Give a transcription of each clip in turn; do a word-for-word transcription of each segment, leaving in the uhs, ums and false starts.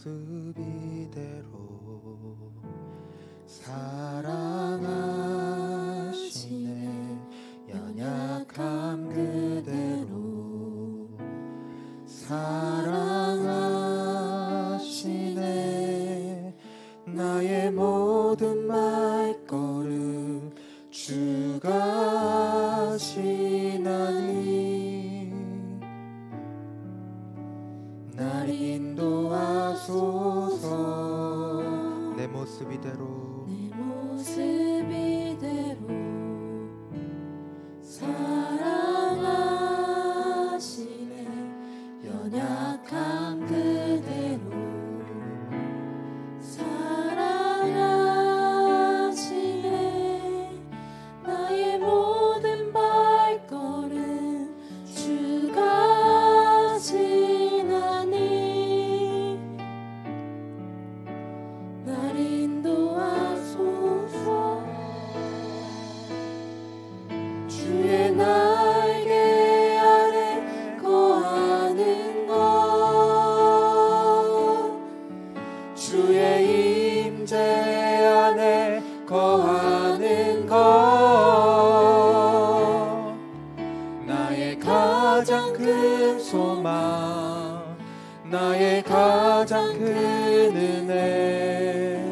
모습 이대로 사랑하시네. 연약함 그대로 사랑하시네. 나의 모든 말걸음 주가 하시나니 날 인도하소서. 내 모습 이대로 내 모습 이대로 사랑하시네. 연약함 그대로 사랑하시네. 나의 모든 발걸음 주가 하시나니 날 인도하소서. 주의 날개 아래 거하는 것, 주의 임재 안에 거하는 것, 나의 가장 큰 소망, 나의 가장 큰 은혜,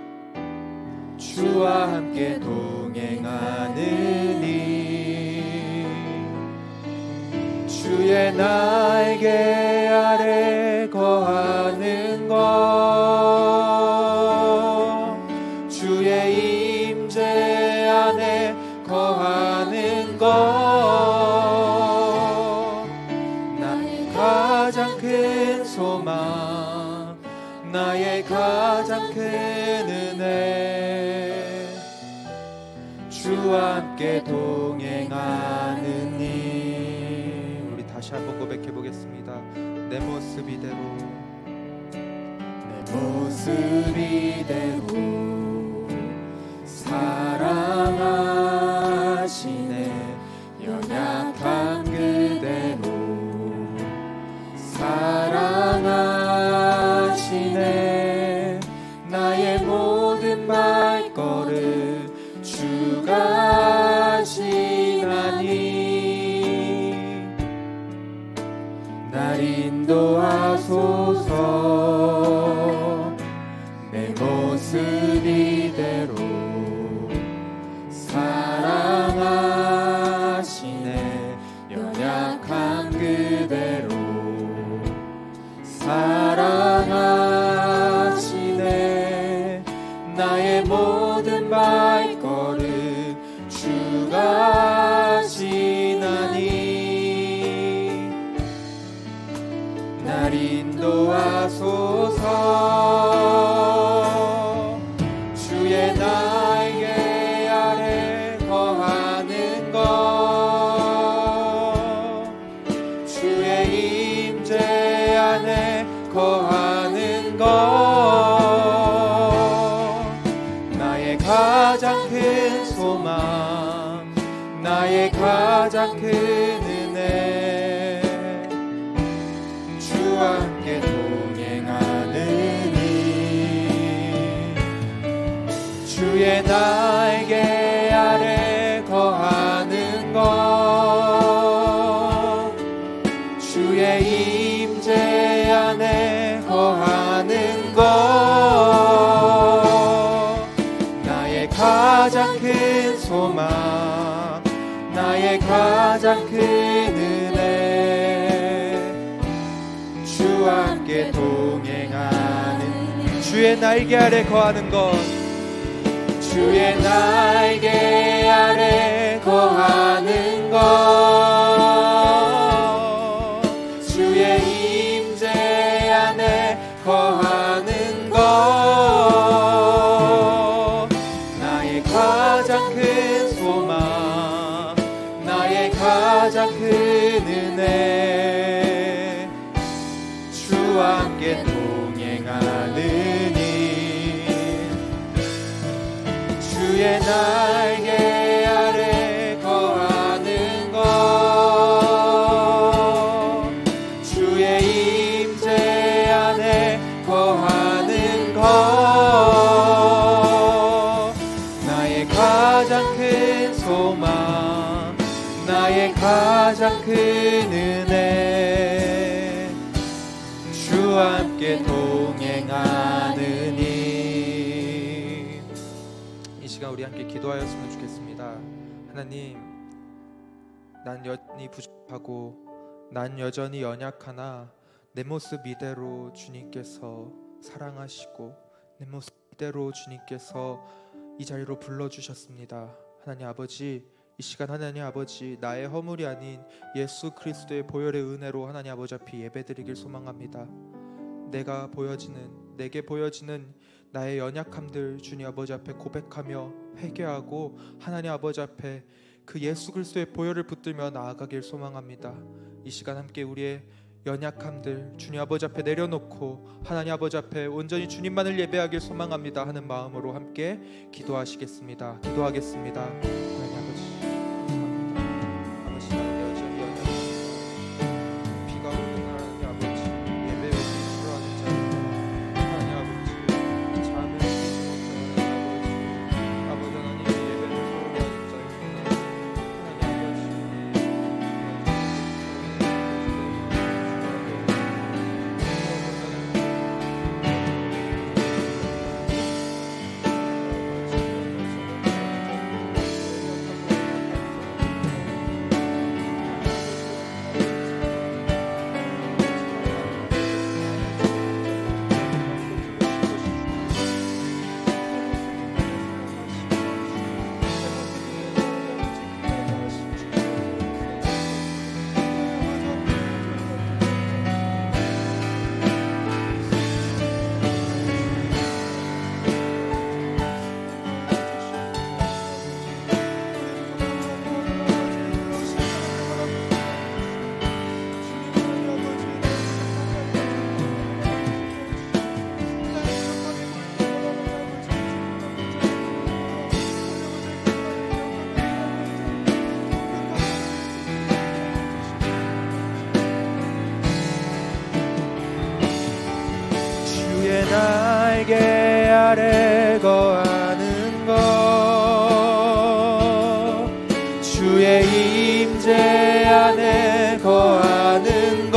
주와 함께 동행하느니 주의 날개 아래 거하는 것, 주의 임재 안에 거하는 것, 나의 가장 큰 소망, 나의 가장 큰 은혜, 주와 함께 동행하느니. 우리 다시 한번 고백해 보겠습니다. 내 모습 이대로 내 모습 이대로 사랑하시네. 연약한 그대로 사랑하시네. 나의 모든 발걸음 주가 하시나니 날 인도하소서. 내 모습 이대로 사랑하시네. 연약한 그대로 사랑하시네. 나의 모든 발걸음 주가 하시나니 날 인도하소서. 주의 날개 아래 거하는 것, 주의 임재 안에 거하는 것, 나의 가장 큰 소망, 나의 가장 큰 은혜, 주와 함께 동행하느니 주의 날개 아래 거하는 것, 주의 임재 안에 거하는 것, 나의 가장 큰 소망, 나의 가장 큰 은혜, 주와 함께 동행하는 주의 날개 아래 거하는 것, 주의 날개 아래 거하는 것, 주의 임재 안에 거하는 것, 나의 가장 큰 소망, 나의 가장 큰 은혜, 주와 함께 동행하느니 주의 날개 아래 거하는 것, 주의 임재 안에 거하는 가장 큰 은혜 주와 함께 동행하느니. 이 시간 우리 함께 기도하였으면 좋겠습니다. 하나님, 난 여전히 부족하고 난 여전히 연약하나 내 모습 이대로 주님께서 사랑하시고 내 모습 이대로 주님께서 이 자리로 불러주셨습니다. 하나님 아버지, 이 시간 하나님 아버지, 나의 허물이 아닌 예수 그리스도의 보혈의 은혜로 하나님 아버지 앞에 예배드리길 소망합니다. 내가 보여지는, 내게 보여지는 나의 연약함들 주님 아버지 앞에 고백하며 회개하고 하나님 아버지 앞에 그 예수 그리스도의 보혈을 붙들며 나아가길 소망합니다. 이 시간 함께 우리의 연약함들 주님 아버지 앞에 내려놓고 하나님 아버지 앞에 온전히 주님만을 예배하길 소망합니다 하는 마음으로 함께 기도하시겠습니다. 기도하겠습니다. 하나님 아버지, 감사합니다. 아버지, 나는 여전히 연약합니다. 비가 오는 하나님 아버지, 예배 오기 싫어하는 자입니다. 하나님 아버지, 잠을 이기지 못하는 아버지, 아버지 하나님 예배를 소홀히 하는 자입니다. 하나님 아버지, 날개 아래 거하는 것, 주의 임재 안에 거하는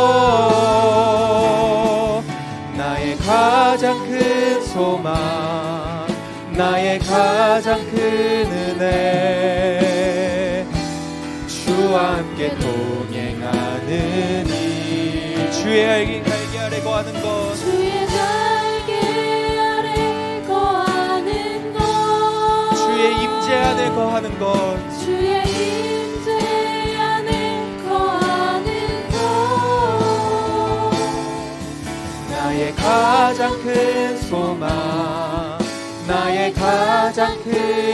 것, 나의 가장 큰 소망, 나의 가장 큰 은혜, 주와 함께 동행하느니. 주의 날개 아래 거하는 것, 주의 날개 아래 거하는 것, 주의 임재 안에 거하는 것, 주의 임재 안에 거하는 것, 나의 가장 큰 소망, 나의 가장 큰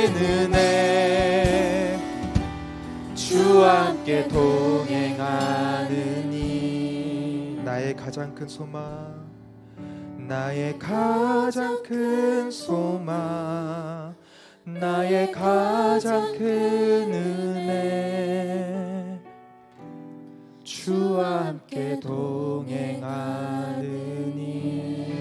은혜, 주와 함께 동행하느니. 나의 가장 큰 소망, 나의 가장 큰 소망, 나의 가장 큰 은혜, 주와 함께 동행하느니.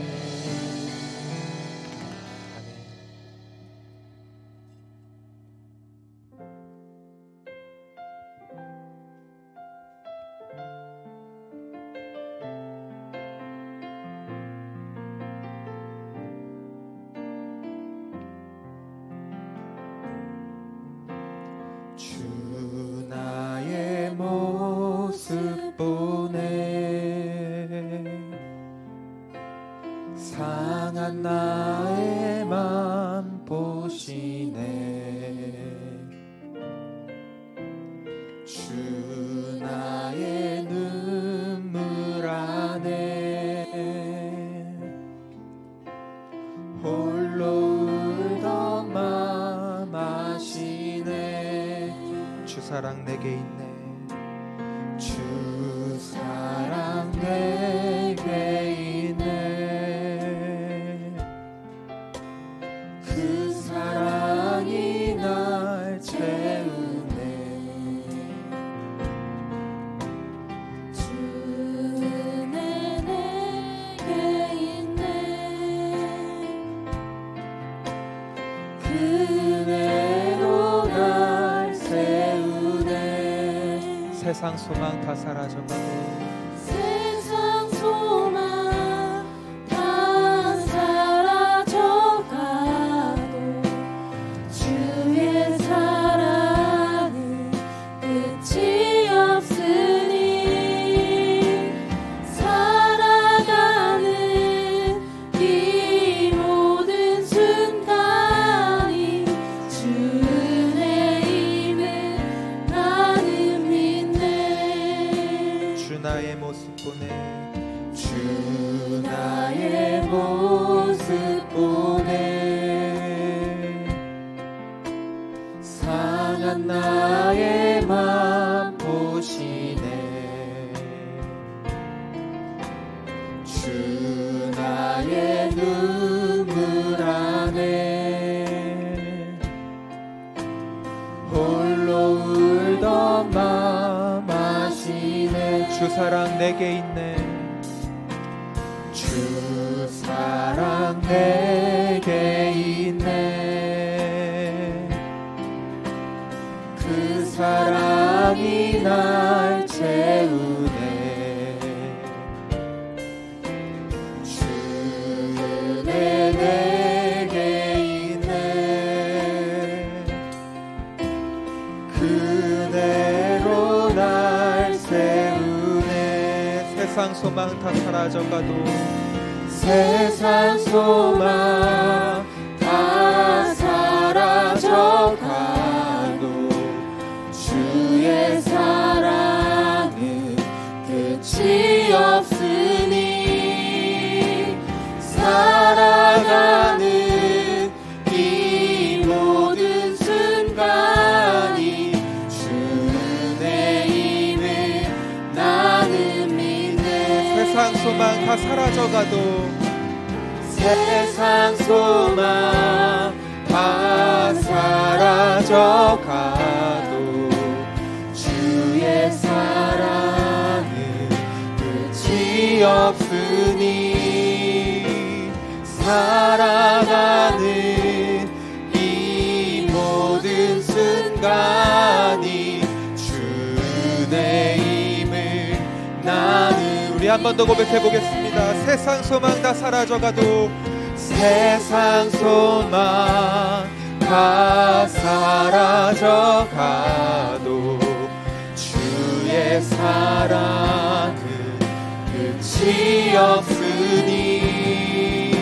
주 나의 모습 보네, 상한 나의 맘 보시네. 주 나의 눈물 안에 홀로 울던 맘 아시네. 주 사랑 내게 있네, 주 사랑 내게 있네. 그 사랑이 날 채우네. 주 은혜 내게 있네. 그 은혜로 날 세우네. 새 세상 소망 다 사라져가도 세상 소망 다 사라져가도 주의 사랑은 끝이 없으니 살아가는 이 모든 순간이 주 은혜임을 나는 믿네. 주 나의 모습 보내 주 나의 모습 보내 상한 나의 맘 보시네. 주 나의 눈물 안에 홀로 울던 맘 아시네. 주 사랑 내게 있네. 주 사랑 내게 있네. 그 사랑이 날 채우네. 주 은혜 내게 있네. 그대로 날 세우네. 세상 소망 다 사라져가도 세상 소망 다 사라져가도 주의 사랑은 끝이 없으니 살아가는 이 모든 순간이 주 은혜임을 나는 믿네. 세상 소망 다 사라져가도 세상 소망 다 사라져가도 주의 사랑은 끝이 없으니 살아가는 이 모든 순간이 주 은혜임을 나는. 우리 한 번 더 고백해 보겠습니다. 세상 소망 다 사라져가도 세상 소망 다 사라져가도 주의 사랑은 끝이 없으니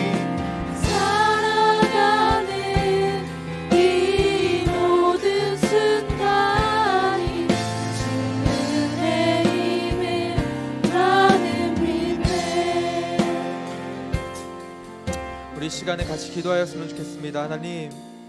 살아가는 이 모든 순간이 주 은혜임을 나는 믿네. 우리 시간에 같이 기도하였으면 좋겠습니다. 하나님,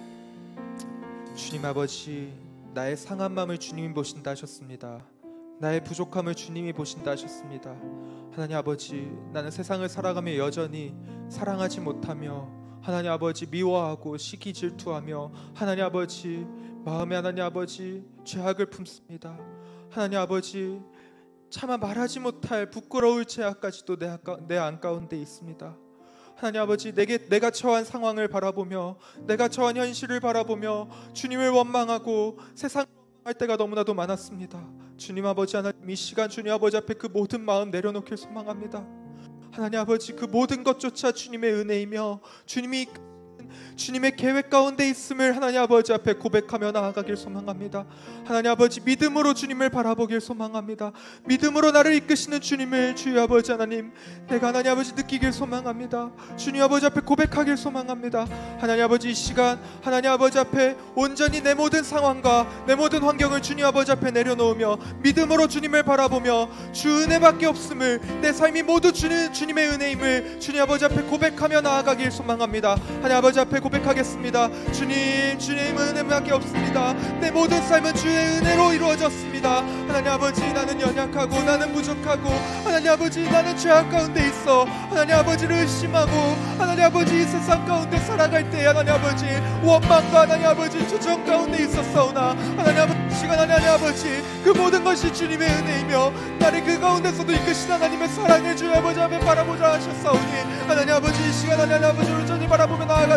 주님 아버지, 나의 상한 마음을 주님이 보신다 하셨습니다. 나의 부족함을 주님이 보신다 하셨습니다. 하나님 아버지, 나는 세상을 살아가며 여전히 사랑하지 못하며 하나님 아버지 미워하고 시기 질투하며 하나님 아버지 마음에 하나님 아버지 죄악을 품습니다. 하나님 아버지, 차마 말하지 못할 부끄러울 죄악까지도 내, 내 안 가운데 있습니다. 하나님 아버지, 내게 내가 처한 상황을 바라보며 내가 처한 현실을 바라보며 주님을 원망하고 세상 할 때가 너무나도 많았습니다. 주님 아버지, 하나님 이 시간 주님 아버지 앞에 그 모든 마음 내려놓길 소망합니다. 하나님 아버지, 그 모든 것조차 주님의 은혜이며 주님이 주님의 계획 가운데 있음을 하나님 아버지 앞에 고백하며 나아가길 소망합니다. 하나님 아버지, 믿음으로 주님을 바라보길 소망합니다. 믿음으로 나를 이끄시는 주님을 주여 아버지 하나님, 내가 하나님 아버지 느끼길 소망합니다. 주님 아버지 앞에 고백하길 소망합니다. 하나님 아버지, 이 시간 하나님 아버지 앞에 온전히 내 모든 상황과 내 모든 환경을 주님 아버지 앞에 내려놓으며 믿음으로 주님을 바라보며 주 은혜밖에 없음을, 내 삶이 모두 주님, 주님의 은혜임을 주님 아버지 앞에 고백하며 나아가길 소망합니다. 하나님 아버지 앞에 고백하겠습니다. 주님, 주님 은혜밖에 없습니다. 내 모든 삶은 주의 은혜로 이루어졌습니다. 하나님 아버지, 나는 연약하고 나는 부족하고 하나님 아버지, 나는 죄악 가운데 있어 하나님 아버지를 의심하고 하나님 아버지 이 세상 가운데 살아갈 때 하나님 아버지 원망과 하나님 아버지 투정 가운데 있었사오나 하나님 아버지, 시간 하나님 아버지, 그 모든 것이 주님의 은혜이며 나를 그 가운데서도 이끄신 하나님의 사랑을 주의 아버지 앞에 바라보자 하셨사오니 하나님 아버지, 이 시간 하나님 아버지를 온전히 바라보며 나아갈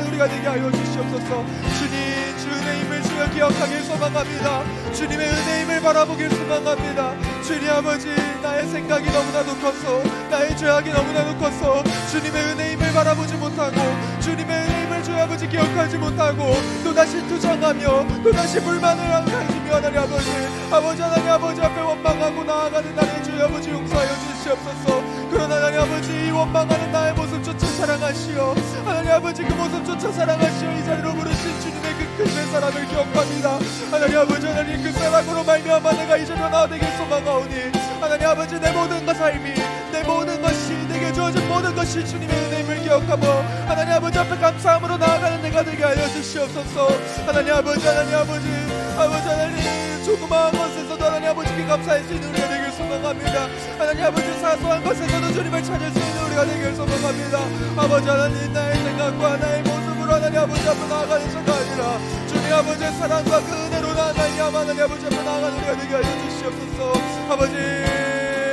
우리가 되게 하여 주시옵소서. 주님, 주 은혜임을 주여 기억하길 소망합니다. 주님의 은혜임을 바라보길 소망합니다. 주님 아버지, 나의 생각이 너무나도 컸어, 나의 죄악이 너무나도 컸어. 주님의 은혜임을 바라보지 못하고, 주님의 은혜임을 주 아버지 기억하지 못하고, 또다시 투정하며 또다시 불만을 가지며 하나님 아버지, 아버지 하나님 아버지 앞에 원망하고 나아가는 나의 주 아버지 용서하여 주시옵소서. 그러나 하나님 아버지, 이 원망하는 나의 모습조차 사랑하시오. 하나님 아버지, 그 모습조차 사랑하시오. 이 자리로 부르신 주님의 그 큰 사랑을 기억합니다. 하나님 아버지, 하나님 그 사랑으로 말미암아 내가 이 자리로 나아되길 소망하오니, 하나님 아버지, 내 모든 것 삶이, 내 모든 것이, 내게 주어진 모든 것이 주님의 은혜임을 기억하고 하나님 아버지 앞에 감사함으로 나아가는 내가 되게 하여 주시옵소서. 하나님 아버지, 하나님 아버지, 아버지 하나님, 조그마한 것에서도 하나님 아버지께 감사할 수 있는 우리가 되길 소망합니다. 하나님 아버지, 사소한 것에서도 주님을 찾을 수 있는 우리가 되길 소망합니다. 아버지 하나님, 나의 생각과 나의 모습으로 하나님 아버지 앞에 나아가는 자가 아니라 주님 아버지의 사랑과 그 은혜로 나아가니 하나님 아버지 앞에 나아가는 우리가 되게 하여 주시옵소서. 아버지,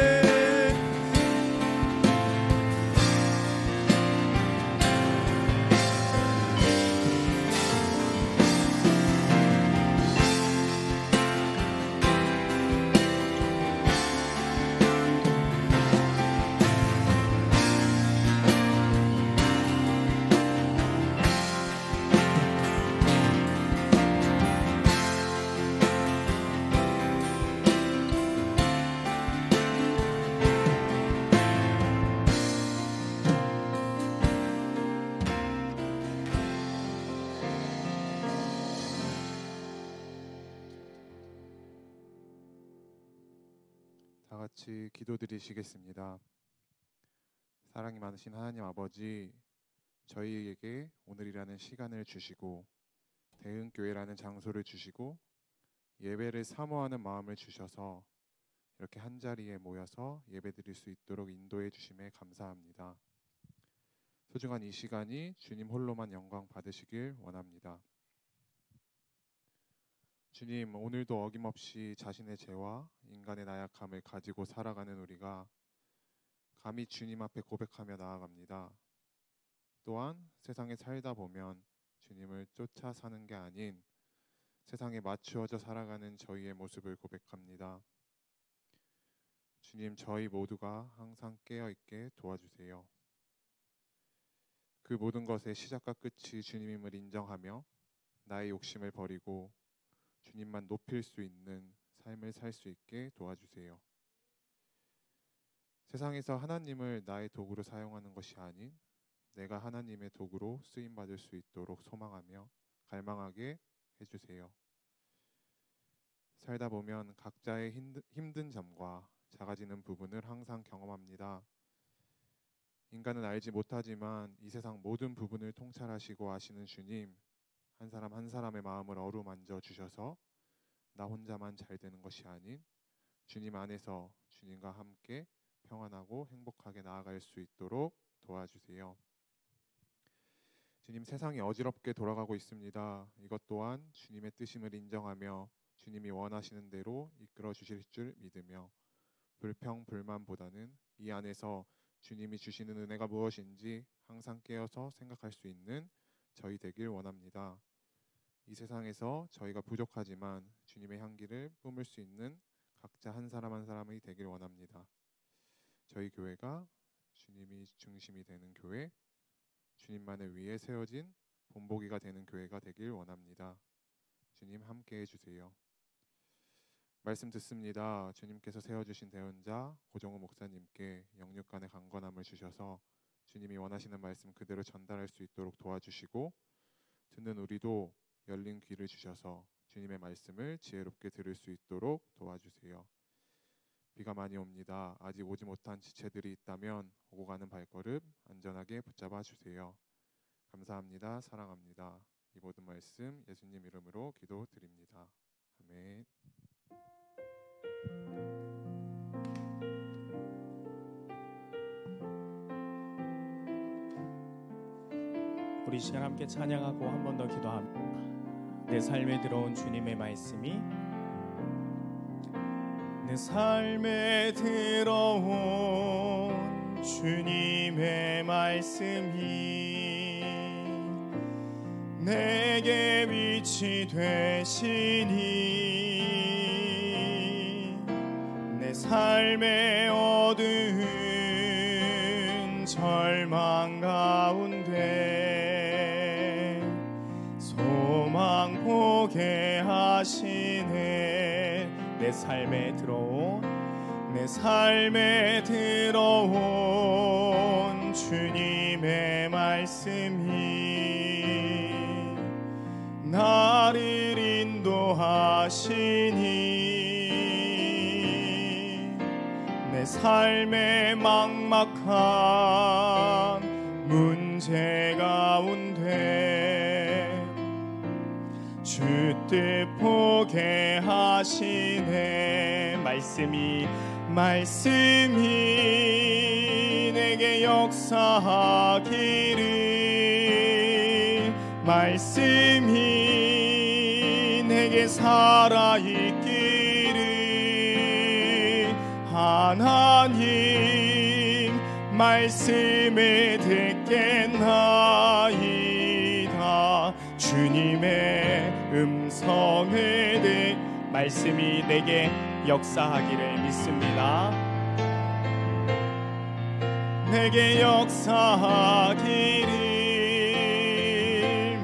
다 같이 기도드리시겠습니다. 사랑이 많으신 하나님 아버지, 저희에게 오늘이라는 시간을 주시고 대흥교회라는 장소를 주시고 예배를 사모하는 마음을 주셔서 이렇게 한자리에 모여서 예배드릴 수 있도록 인도해 주심에 감사합니다. 소중한 이 시간이 주님 홀로만 영광 받으시길 원합니다. 주님, 오늘도 어김없이 자신의 죄와 인간의 나약함을 가지고 살아가는 우리가 감히 주님 앞에 고백하며 나아갑니다. 또한 세상에 살다 보면 주님을 쫓아 사는 게 아닌 세상에 맞추어져 살아가는 저희의 모습을 고백합니다. 주님, 저희 모두가 항상 깨어있게 도와주세요. 그 모든 것의 시작과 끝이 주님임을 인정하며 나의 욕심을 버리고 주님만 높일 수 있는 삶을 살 수 있게 도와주세요. 세상에서 하나님을 나의 도구로 사용하는 것이 아닌 내가 하나님의 도구로 쓰임받을 수 있도록 소망하며 갈망하게 해주세요. 살다 보면 각자의 힘든, 힘든 점과 작아지는 부분을 항상 경험합니다. 인간은 알지 못하지만 이 세상 모든 부분을 통찰하시고 아시는 주님, 한 사람 한 사람의 마음을 어루만져 주셔서 나 혼자만 잘 되는 것이 아닌 주님 안에서 주님과 함께 평안하고 행복하게 나아갈 수 있도록 도와주세요. 주님, 세상이 어지럽게 돌아가고 있습니다. 이것 또한 주님의 뜻임을 인정하며 주님이 원하시는 대로 이끌어 주실 줄 믿으며 불평, 불만보다는 이 안에서 주님이 주시는 은혜가 무엇인지 항상 깨어서 생각할 수 있는 저희 되길 원합니다. 이 세상에서 저희가 부족하지만 주님의 향기를 뿜을 수 있는 각자 한 사람 한 사람이 되길 원합니다. 저희 교회가 주님이 중심이 되는 교회, 주님만을 위해 세워진 본보기가 되는 교회가 되길 원합니다. 주님, 함께 해주세요. 말씀 듣습니다. 주님께서 세워주신 대언자 고정우 목사님께 영육간의 강건함을 주셔서 주님이 원하시는 말씀 그대로 전달할 수 있도록 도와주시고, 듣는 우리도 열린 귀를 주셔서 주님의 말씀을 지혜롭게 들을 수 있도록 도와주세요. 비가 많이 옵니다. 아직 오지 못한 지체들이 있다면 오고 가는 발걸음 안전하게 붙잡아 주세요. 감사합니다. 사랑합니다. 이 모든 말씀 예수님 이름으로 기도드립니다. 아멘. 우리 시간 함께 찬양하고 한 번 더 기도합니다. 내 삶에 들어온 주님의 말씀이, 내 삶에 들어온 주님의 말씀이 내게 빛이 되시니 내 삶의 어두운 절망 가운데 소망 보게 하시네. 내 삶에 들어온 내 삶에 들어온 주님의 말씀이 나를 인도하시니 내 삶의 막막한 문제 가운데 주 뜻 보게 하시네. 말씀이 말씀이 내게 역사하기를 말씀이 내게 살아있기를 하나님 말씀을 듣겠나이다. 주님의 음성을 듣 말씀이 내게 역사하기를 믿습니다. 내게 역사하기를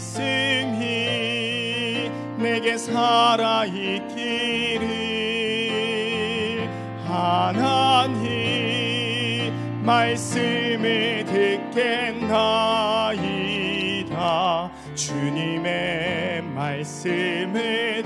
말씀이 내게 살아있기를 하나님 말씀을 듣겠나이다. 주님의 말씀을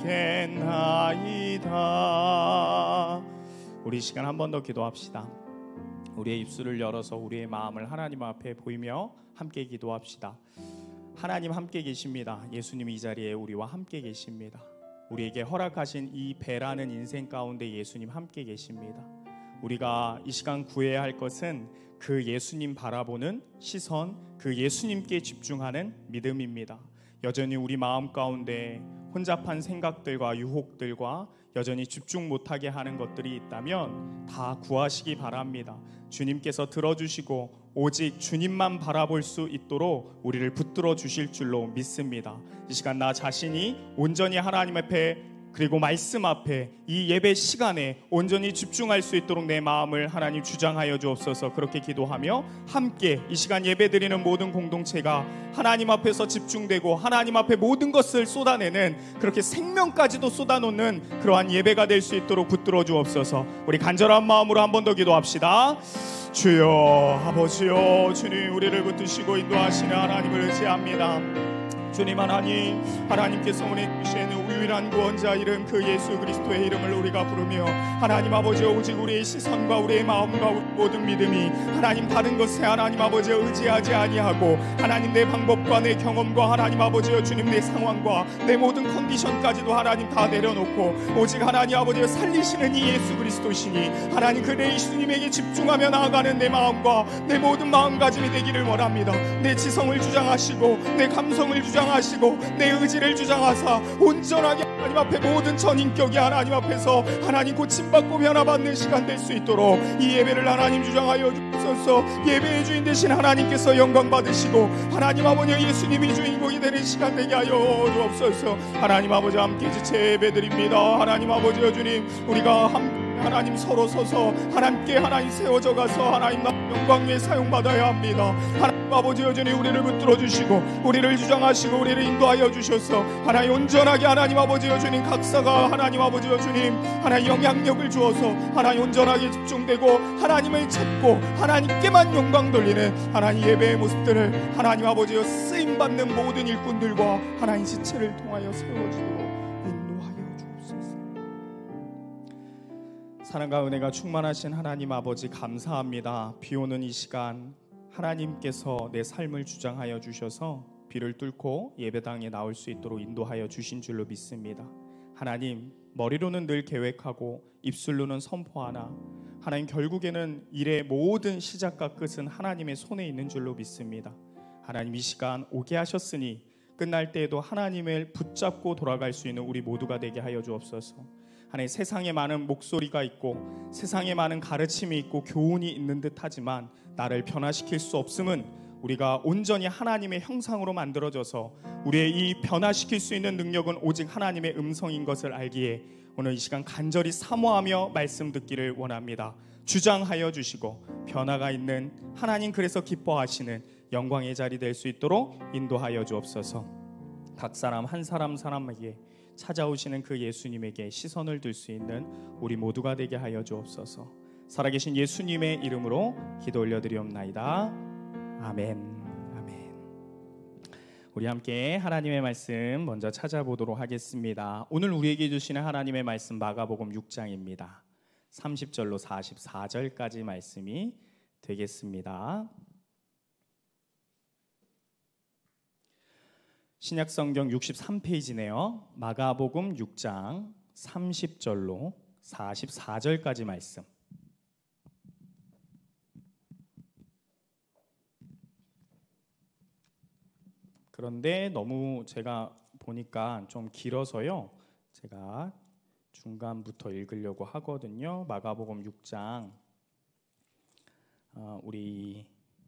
듣겠나이다. 우리 시간 한 번 더 기도합시다. 우리의 입술을 열어서 우리의 마음을 하나님 앞에 보이며 함께 기도합시다. 하나님 함께 계십니다. 예수님이 이 자리에 우리와 함께 계십니다. 우리에게 허락하신 이 배라는 인생 가운데 예수님 함께 계십니다. 우리가 이 시간 구해야 할 것은 그 예수님 바라보는 시선, 그 예수님께 집중하는 믿음입니다. 여전히 우리 마음 가운데 혼잡한 생각들과 유혹들과 여전히 집중 못하게 하는 것들이 있다면 다 구하시기 바랍니다. 주님께서 들어주시고 오직 주님만 바라볼 수 있도록 우리를 붙들어 주실 줄로 믿습니다. 이 시간 나 자신이 온전히 하나님 앞에 그리고 말씀 앞에 이 예배 시간에 온전히 집중할 수 있도록 내 마음을 하나님 주장하여 주옵소서. 그렇게 기도하며 함께 이 시간 예배 드리는 모든 공동체가 하나님 앞에서 집중되고 하나님 앞에 모든 것을 쏟아내는 그렇게 생명까지도 쏟아놓는 그러한 예배가 될 수 있도록 붙들어 주옵소서. 우리 간절한 마음으로 한 번 더 기도합시다. 주여 아버지여 주님 우리를 붙드시고 인도하시는 하나님을 의지합니다. 주님 하나님, 하나님께서 보내주시는 유일한 구원자 이름 그 예수 그리스도의 이름을 우리가 부르며 하나님 아버지 오직 우리의 시선과 우리의 마음과 우리 모든 믿음이 하나님 다른 것에 하나님 아버지 의지하지 아니하고 하나님 내 방법과 내 경험과 하나님 아버지여 주님 내 상황과 내 모든 컨디션까지도 하나님 다 내려놓고 오직 하나님 아버지여 살리시는 이 예수 그리스도시니 하나님 그 내 예수님에게 집중하며 나아가는 내 마음과 내 모든 마음가짐이 되기를 원합니다. 내 지성을 주장하시고 내 감성을 주장하시고 하시고 내 의지를 주장하사 온전하게 하나님 앞에 모든 전인격이 하나님 앞에서 하나님 고침받고 변화받는 시간 될 수 있도록 이 예배를 하나님 주장하여 주옵소서. 예배의 주인 되신 하나님께서 영광 받으시고 하나님 아버지 예수님이 주인공이 되는 시간 되게 하여 주옵소서. 하나님 아버지 함께 지체 예배드립니다. 하나님 아버지 주님 우리가 함께 하나님 서로 서서 하나님께 하나님 세워져 가서 하나님 영광 위에 사용받아야 합니다. 하나님 아버지 여전히 우리를 붙들어 주시고 우리를 주장하시고 우리를 인도하여 주셔서 하나님 온전하게 하나님 아버지 여주님 각사가 하나님 아버지 여주님 하나님 영향력을 주어서 하나님 온전하게 집중되고 하나님을 찾고 하나님께만 영광 돌리는 하나님 예배의 모습들을 하나님 아버지 쓰임받는 모든 일꾼들과 하나님 지체를 통하여 세워주고 인도하여 주옵소서. 사랑과 은혜가 충만하신 하나님 아버지 감사합니다. 비오는 이 시간 하나님께서 내 삶을 주장하여 주셔서 비를 뚫고 예배당에 나올 수 있도록 인도하여 주신 줄로 믿습니다. 하나님 머리로는 늘 계획하고 입술로는 선포하나 하나님 결국에는 일의 모든 시작과 끝은 하나님의 손에 있는 줄로 믿습니다. 하나님 이 시간 오게 하셨으니 끝날 때에도 하나님을 붙잡고 돌아갈 수 있는 우리 모두가 되게 하여 주옵소서. 하나님 세상에 많은 목소리가 있고 세상에 많은 가르침이 있고 교훈이 있는 듯 하지만 나를 변화시킬 수 없음은 우리가 온전히 하나님의 형상으로 만들어져서 우리의 이 변화시킬 수 있는 능력은 오직 하나님의 음성인 것을 알기에 오늘 이 시간 간절히 사모하며 말씀 듣기를 원합니다. 주장하여 주시고 변화가 있는 하나님, 그래서 기뻐하시는 영광의 자리 될 수 있도록 인도하여 주옵소서. 각 사람 한 사람 사람에게 찾아오시는 그 예수님에게 시선을 둘 수 있는 우리 모두가 되게 하여 주옵소서. 살아계신 예수님의 이름으로 기도 올려드리옵나이다. 아멘. 아멘. 우리 함께 하나님의 말씀 먼저 찾아보도록 하겠습니다. 오늘 우리에게 주시는 하나님의 말씀 마가복음 육 장입니다. 삼십 절로 사십사 절까지 말씀이 되겠습니다. 신약성경 육십삼 페이지네요. 마가복음 육 장 삼십 절로 사십사 절까지 말씀. 그런데 너무 제가 보니까 좀 길어서요, 제가 중간부터 읽으려고 하거든요. 마가복음 육 장 어, 우리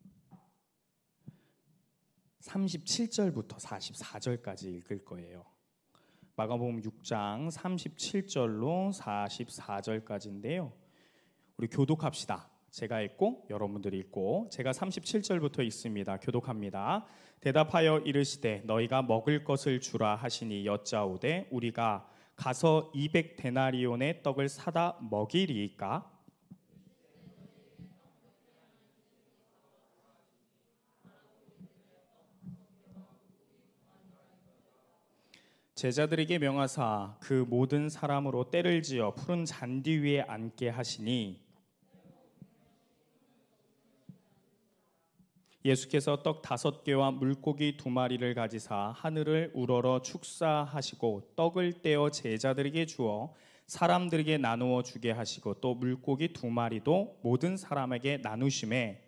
삼십칠 절부터 사십사 절까지 읽을 거예요. 마가복음 육 장 삼십칠 절로 사십사 절까지인데요. 우리 교독합시다. 제가 읽고 여러분들이 읽고, 제가 삼십칠 절부터 읽습니다. 교독합니다. 대답하여 이르시되 너희가 먹을 것을 주라 하시니 여짜오되 우리가 가서 이백 데나리온의 떡을 사다 먹이리이까? 제자들에게 명하사 그 모든 사람으로 때를 지어 푸른 잔디 위에 앉게 하시니, 예수께서 떡 다섯 개와 물고기 두 마리를 가지사 하늘을 우러러 축사하시고 떡을 떼어 제자들에게 주어 사람들에게 나누어 주게 하시고 또 물고기 두 마리도 모든 사람에게 나누심에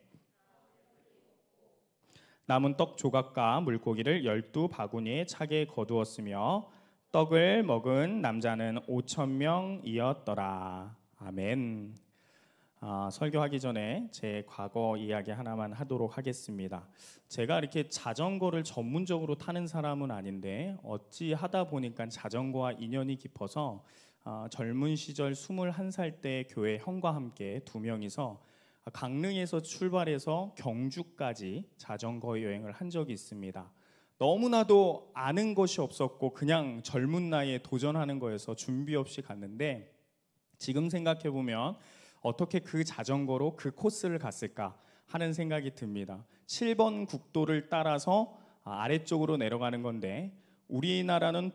남은 떡 조각과 물고기를 열두 바구니에 차게 거두었으며 떡을 먹은 남자는 오천 명이었더라. 아멘. 아, 설교하기 전에 제 과거 이야기 하나만 하도록 하겠습니다. 제가 이렇게 자전거를 전문적으로 타는 사람은 아닌데 어찌 하다 보니까 자전거와 인연이 깊어서 아, 젊은 시절 스물한 살 때 교회 형과 함께 두 명이서 강릉에서 출발해서 경주까지 자전거 여행을 한 적이 있습니다. 너무나도 아는 것이 없었고 그냥 젊은 나이에 도전하는 거여서 준비 없이 갔는데, 지금 생각해 보면 어떻게 그 자전거로 그 코스를 갔을까 하는 생각이 듭니다. 칠 번 국도를 따라서 아래쪽으로 내려가는 건데, 우리나라는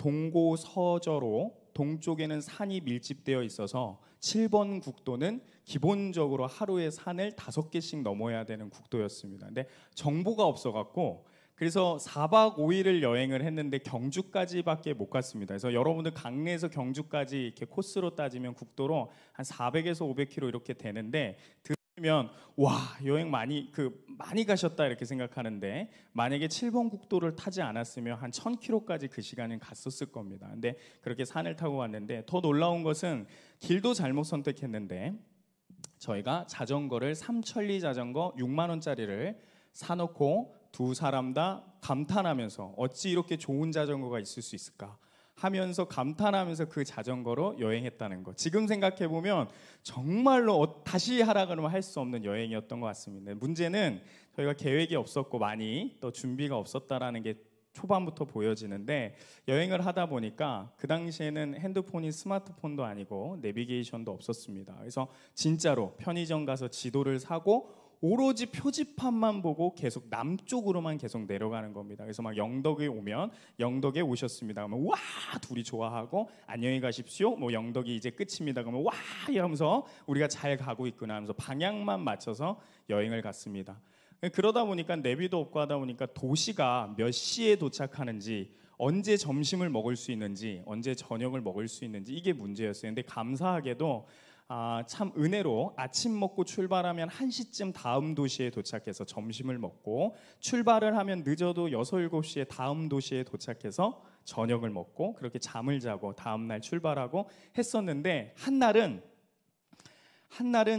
동고서저로 동쪽에는 산이 밀집되어 있어서 칠 번 국도는 기본적으로 하루에 산을 다섯 개씩 넘어야 되는 국도였습니다. 근데 정보가 없어갖고 그래서 사 박 오 일을 여행을 했는데 경주까지밖에 못 갔습니다. 그래서 여러분들 강릉에서 경주까지 이렇게 코스로 따지면 국도로 한 사백에서 오백 킬로미터 이렇게 되는데, 들으면 와, 여행 많이 그 많이 가셨다 이렇게 생각하는데, 만약에 칠 번 국도를 타지 않았으면 한 천 킬로미터까지 그 시간은 갔었을 겁니다. 근데 그렇게 산을 타고 갔는데, 더 놀라운 것은 길도 잘못 선택했는데 저희가 자전거를 삼천리 자전거 육만 원짜리를 사놓고 두 사람 다 감탄하면서 어찌 이렇게 좋은 자전거가 있을 수 있을까 하면서 감탄하면서 그 자전거로 여행했다는 거. 지금 생각해보면 정말로 다시 하라 그러면 할 수 없는 여행이었던 것 같습니다. 문제는 저희가 계획이 없었고 많이 또 준비가 없었다라는 게 초반부터 보여지는데, 여행을 하다 보니까 그 당시에는 핸드폰이 스마트폰도 아니고 내비게이션도 없었습니다. 그래서 진짜로 편의점 가서 지도를 사고 오로지 표지판만 보고 계속 남쪽으로만 계속 내려가는 겁니다. 그래서 막 영덕에 오면 영덕에 오셨습니다. 그러면 와 둘이 좋아하고 안녕히 가십시오. 뭐 영덕이 이제 끝입니다. 그러면 와 이러면서 우리가 잘 가고 있구나 하면서 방향만 맞춰서 여행을 갔습니다. 그러다 보니까 내비도 없고 하다 보니까 도시가 몇 시에 도착하는지, 언제 점심을 먹을 수 있는지, 언제 저녁을 먹을 수 있는지, 이게 문제였어요. 근데 감사하게도 아, 참 은혜로 아침 먹고 출발하면 한 시쯤 다음 도시에 도착해서 점심을 먹고, 출발을 하면 늦어도 여섯, 일곱 시에 다음 도시에 도착해서 저녁을 먹고 그렇게 잠을 자고 다음 날 출발하고 했었는데, 한날은 한날은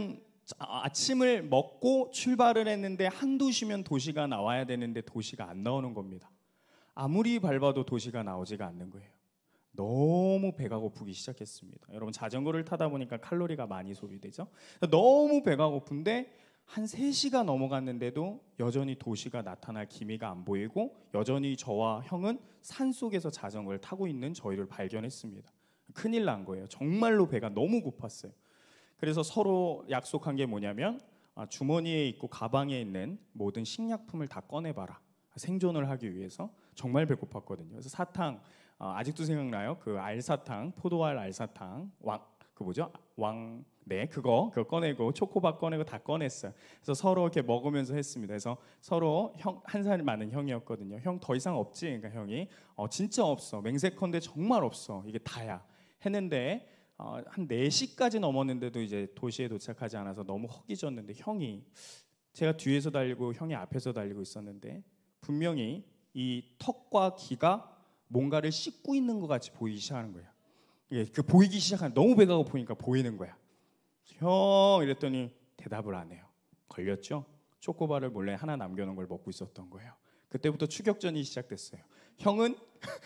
아침을 먹고 출발을 했는데 한두 시면 도시가 나와야 되는데 도시가 안 나오는 겁니다. 아무리 밟아도 도시가 나오지가 않는 거예요. 너무 배가 고프기 시작했습니다. 여러분 자전거를 타다 보니까 칼로리가 많이 소비되죠. 너무 배가 고픈데 한 세 시가 넘어갔는데도 여전히 도시가 나타날 기미가 안 보이고 여전히 저와 형은 산속에서 자전거를 타고 있는 저희를 발견했습니다. 큰일 난 거예요. 정말로 배가 너무 고팠어요. 그래서 서로 약속한 게 뭐냐면 주머니에 있고 가방에 있는 모든 식량품을 다 꺼내봐라. 생존을 하기 위해서. 정말 배고팠거든요. 그래서 사탕, 아직도 생각나요? 그 알사탕, 포도알 알사탕, 왕, 그 뭐죠? 왕, 네, 그거, 그거 꺼내고 초코바 꺼내고 다 꺼냈어요. 그래서 서로 이렇게 먹으면서 했습니다. 그래서 서로 형, 한 살 많은 형이었거든요. 형 더 이상 없지? 그러니까 형이 어, 진짜 없어. 맹세컨대 정말 없어. 이게 다야. 했는데 어, 한 네 시까지 넘었는데도 이제 도시에 도착하지 않아서 너무 허기졌는데 형이 제가 뒤에서 달리고 형이 앞에서 달리고 있었는데 분명히 이 턱과 귀가 뭔가를 씻고 있는 것 같이 보이기 시작하는 거예요. 예, 그 보이기 시작한 너무 배가 고프니까 보이는 거야. 형 이랬더니 대답을 안 해요. 걸렸죠? 초코바를 몰래 하나 남겨놓은 걸 먹고 있었던 거예요. 그때부터 추격전이 시작됐어요. 형은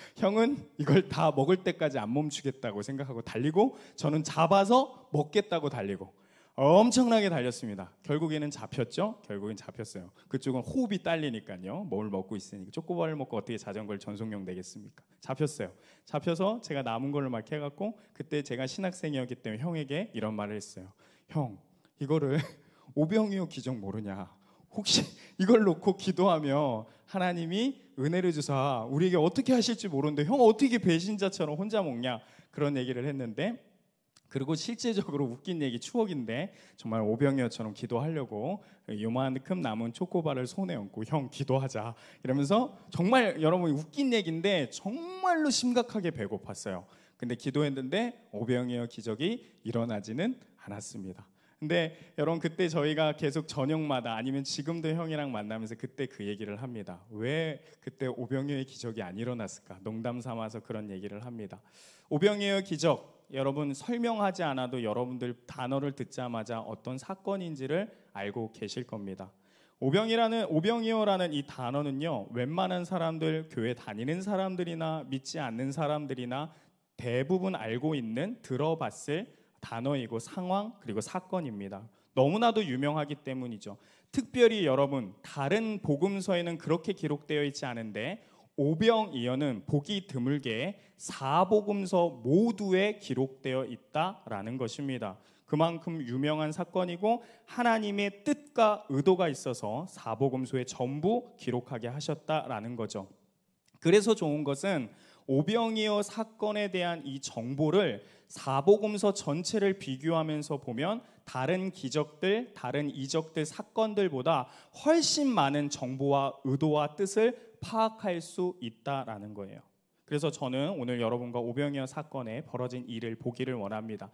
형은 이걸 다 먹을 때까지 안 멈추겠다고 생각하고 달리고 저는 잡아서 먹겠다고 달리고 엄청나게 달렸습니다. 결국에는 잡혔죠. 결국엔 잡혔어요. 그쪽은 호흡이 딸리니까요. 뭘 먹고 있으니까 초코바를 먹고 어떻게 자전거를 전속력 내겠습니까? 잡혔어요. 잡혀서 제가 남은 걸로 막 해갖고 그때 제가 신학생이었기 때문에 형에게 이런 말을 했어요. 형 이거를 오병이어 기적 모르냐? 혹시 이걸 놓고 기도하며 하나님이 은혜를 주사 우리에게 어떻게 하실지 모르는데 형 어떻게 배신자처럼 혼자 먹냐? 그런 얘기를 했는데 그리고 실제적으로 웃긴 얘기 추억인데 정말 오병이어처럼 기도하려고 요만큼 남은 초코바를 손에 얹고 형 기도하자 이러면서 정말 여러분 웃긴 얘기인데 정말로 심각하게 배고팠어요. 근데 기도했는데 오병이어 기적이 일어나지는 않았습니다. 근데 여러분 그때 저희가 계속 저녁마다 아니면 지금도 형이랑 만나면서 그때 그 얘기를 합니다. 왜 그때 오병이어의 기적이 안 일어났을까? 농담 삼아서 그런 얘기를 합니다. 오병이어 기적 여러분 설명하지 않아도 여러분들 단어를 듣자마자 어떤 사건인지를 알고 계실 겁니다. 오병이라는 오병이어라는 이 단어는요. 웬만한 사람들 교회 다니는 사람들이나 믿지 않는 사람들이나 대부분 알고 있는 들어봤을 단어이고 상황 그리고 사건입니다. 너무나도 유명하기 때문이죠. 특별히 여러분 다른 복음서에는 그렇게 기록되어 있지 않은데 오병이어는 보기 드물게 사복음서 모두에 기록되어 있다라는 것입니다. 그만큼 유명한 사건이고 하나님의 뜻과 의도가 있어서 사복음서에 전부 기록하게 하셨다라는 거죠. 그래서 좋은 것은 오병이어 사건에 대한 이 정보를 사복음서 전체를 비교하면서 보면 다른 기적들, 다른 이적들, 사건들보다 훨씬 많은 정보와 의도와 뜻을 파악할 수 있다라는 거예요. 그래서 저는 오늘 여러분과 오병이어 사건에 벌어진 일을 보기를 원합니다.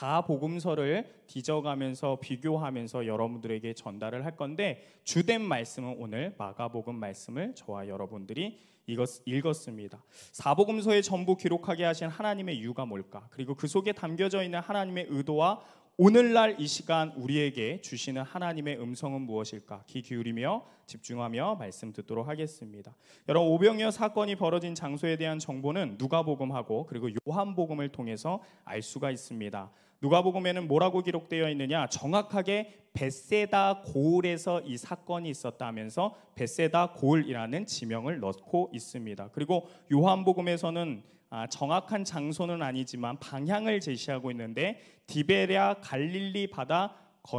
사복음서를 뒤져가면서 비교하면서 여러분들에게 전달을 할 건데 주된 말씀은 오늘 마가복음 말씀을 저와 여러분들이 읽었습니다. 사복음서에 전부 기록하게 하신 하나님의 이유가 뭘까? 그리고 그 속에 담겨져 있는 하나님의 의도와 오늘날 이 시간 우리에게 주시는 하나님의 음성은 무엇일까? 귀 기울이며 집중하며 말씀 듣도록 하겠습니다. 여러분 오병이어 사건이 벌어진 장소에 대한 정보는 누가복음하고 그리고 요한복음을 통해서 알 수가 있습니다. 누가복음에는 뭐라고 기록되어 있느냐? 정확하게 벳세다 고을에서 이 사건이 있었다면서 벳세다 고을이라는 지명을 넣고 있습니다. 그리고 요한복음에서는 아, 정확한 장소는 아니지만 방향을 제시하고 있는데 디베랴 갈릴리 바다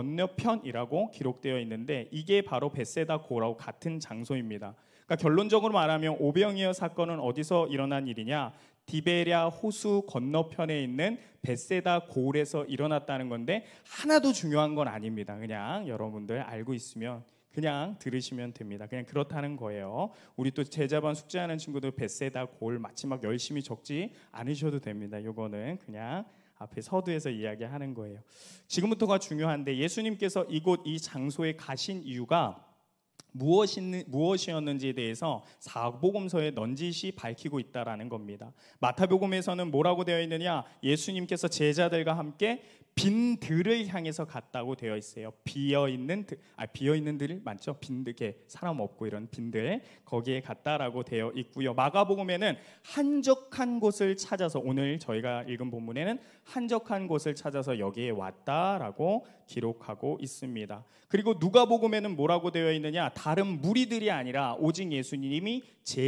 건너편이라고 기록되어 있는데 이게 바로 벳세다 고을하고 같은 장소입니다. 그러니까 결론적으로 말하면 오병이어 사건은 어디서 일어난 일이냐? 디베랴 호수 건너편에 있는 벳세다 고을에서 일어났다는 건데 하나도 중요한 건 아닙니다. 그냥 여러분들 알고 있으면 그냥 들으시면 됩니다. 그냥 그렇다는 거예요. 우리 또 제자반 숙제하는 친구들 벳세다 고을 마지막 열심히 적지 않으셔도 됩니다. 이거는 그냥 앞에 서두에서 이야기하는 거예요. 지금부터가 중요한데 예수님께서 이곳 이 장소에 가신 이유가 무엇이, 무엇이었는지에 대해서 사복음서에 넌지시 밝히고 있다라는 겁니다. 마태복음에서는 뭐라고 되어 있느냐? 예수님께서 제자들과 함께 빈 들을 향해서 갔다고 되어 있어요. 비어 있는 들, 아 비어 있는 들 맞죠? 빈들게 사람 없고 이런 빈들 거기에 갔다라고 되어 있고요. 마가복음에는 한적한 곳을 찾아서 오늘 저희가 읽은 본문에는 한적한 곳을 찾아서 여기에 왔다라고 기록하고 있습니다. 그리고 누가복음에는 뭐라고 되어 있느냐? 다른 무리들이 아니라 오직 예수님이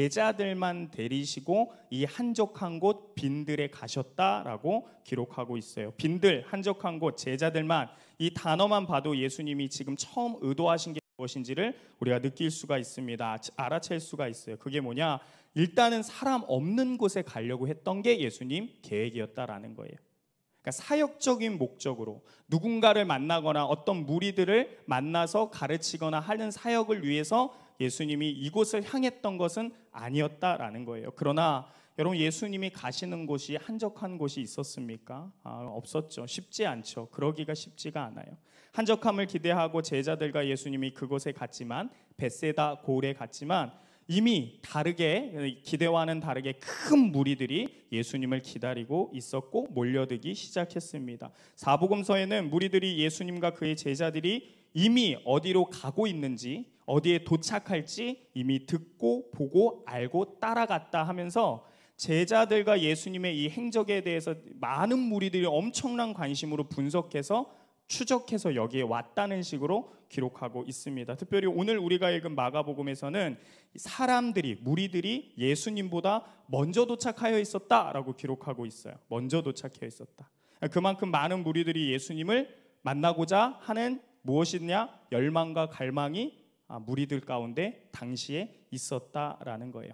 제자들만 데리시고 이 한적한 곳 빈들에 가셨다라고 기록하고 있어요. 빈들, 한적한 곳, 제자들만, 이 단어만 봐도 예수님이 지금 처음 의도하신 게 무엇인지를 우리가 느낄 수가 있습니다. 알아챌 수가 있어요. 그게 뭐냐? 일단은 사람 없는 곳에 가려고 했던 게 예수님 계획이었다라는 거예요. 그러니까 사역적인 목적으로 누군가를 만나거나 어떤 무리들을 만나서 가르치거나 하는 사역을 위해서 예수님이 이곳을 향했던 것은 아니었다라는 거예요. 그러나 여러분, 예수님이 가시는 곳이 한적한 곳이 있었습니까? 아, 없었죠. 쉽지 않죠. 그러기가 쉽지가 않아요. 한적함을 기대하고 제자들과 예수님이 그곳에 갔지만, 벳세다 고을에 갔지만 이미 다르게, 기대와는 다르게 큰 무리들이 예수님을 기다리고 있었고 몰려들기 시작했습니다. 사복음서에는 무리들이 예수님과 그의 제자들이 이미 어디로 가고 있는지, 어디에 도착할지 이미 듣고 보고 알고 따라갔다 하면서 제자들과 예수님의 이 행적에 대해서 많은 무리들이 엄청난 관심으로 분석해서 추적해서 여기에 왔다는 식으로 기록하고 있습니다. 특별히 오늘 우리가 읽은 마가복음에서는 사람들이, 무리들이 예수님보다 먼저 도착하여 있었다라고 기록하고 있어요. 먼저 도착하여 있었다. 그만큼 많은 무리들이 예수님을 만나고자 하는 무엇이냐? 열망과 갈망이 무리들 가운데 당시에 있었다라는 거예요.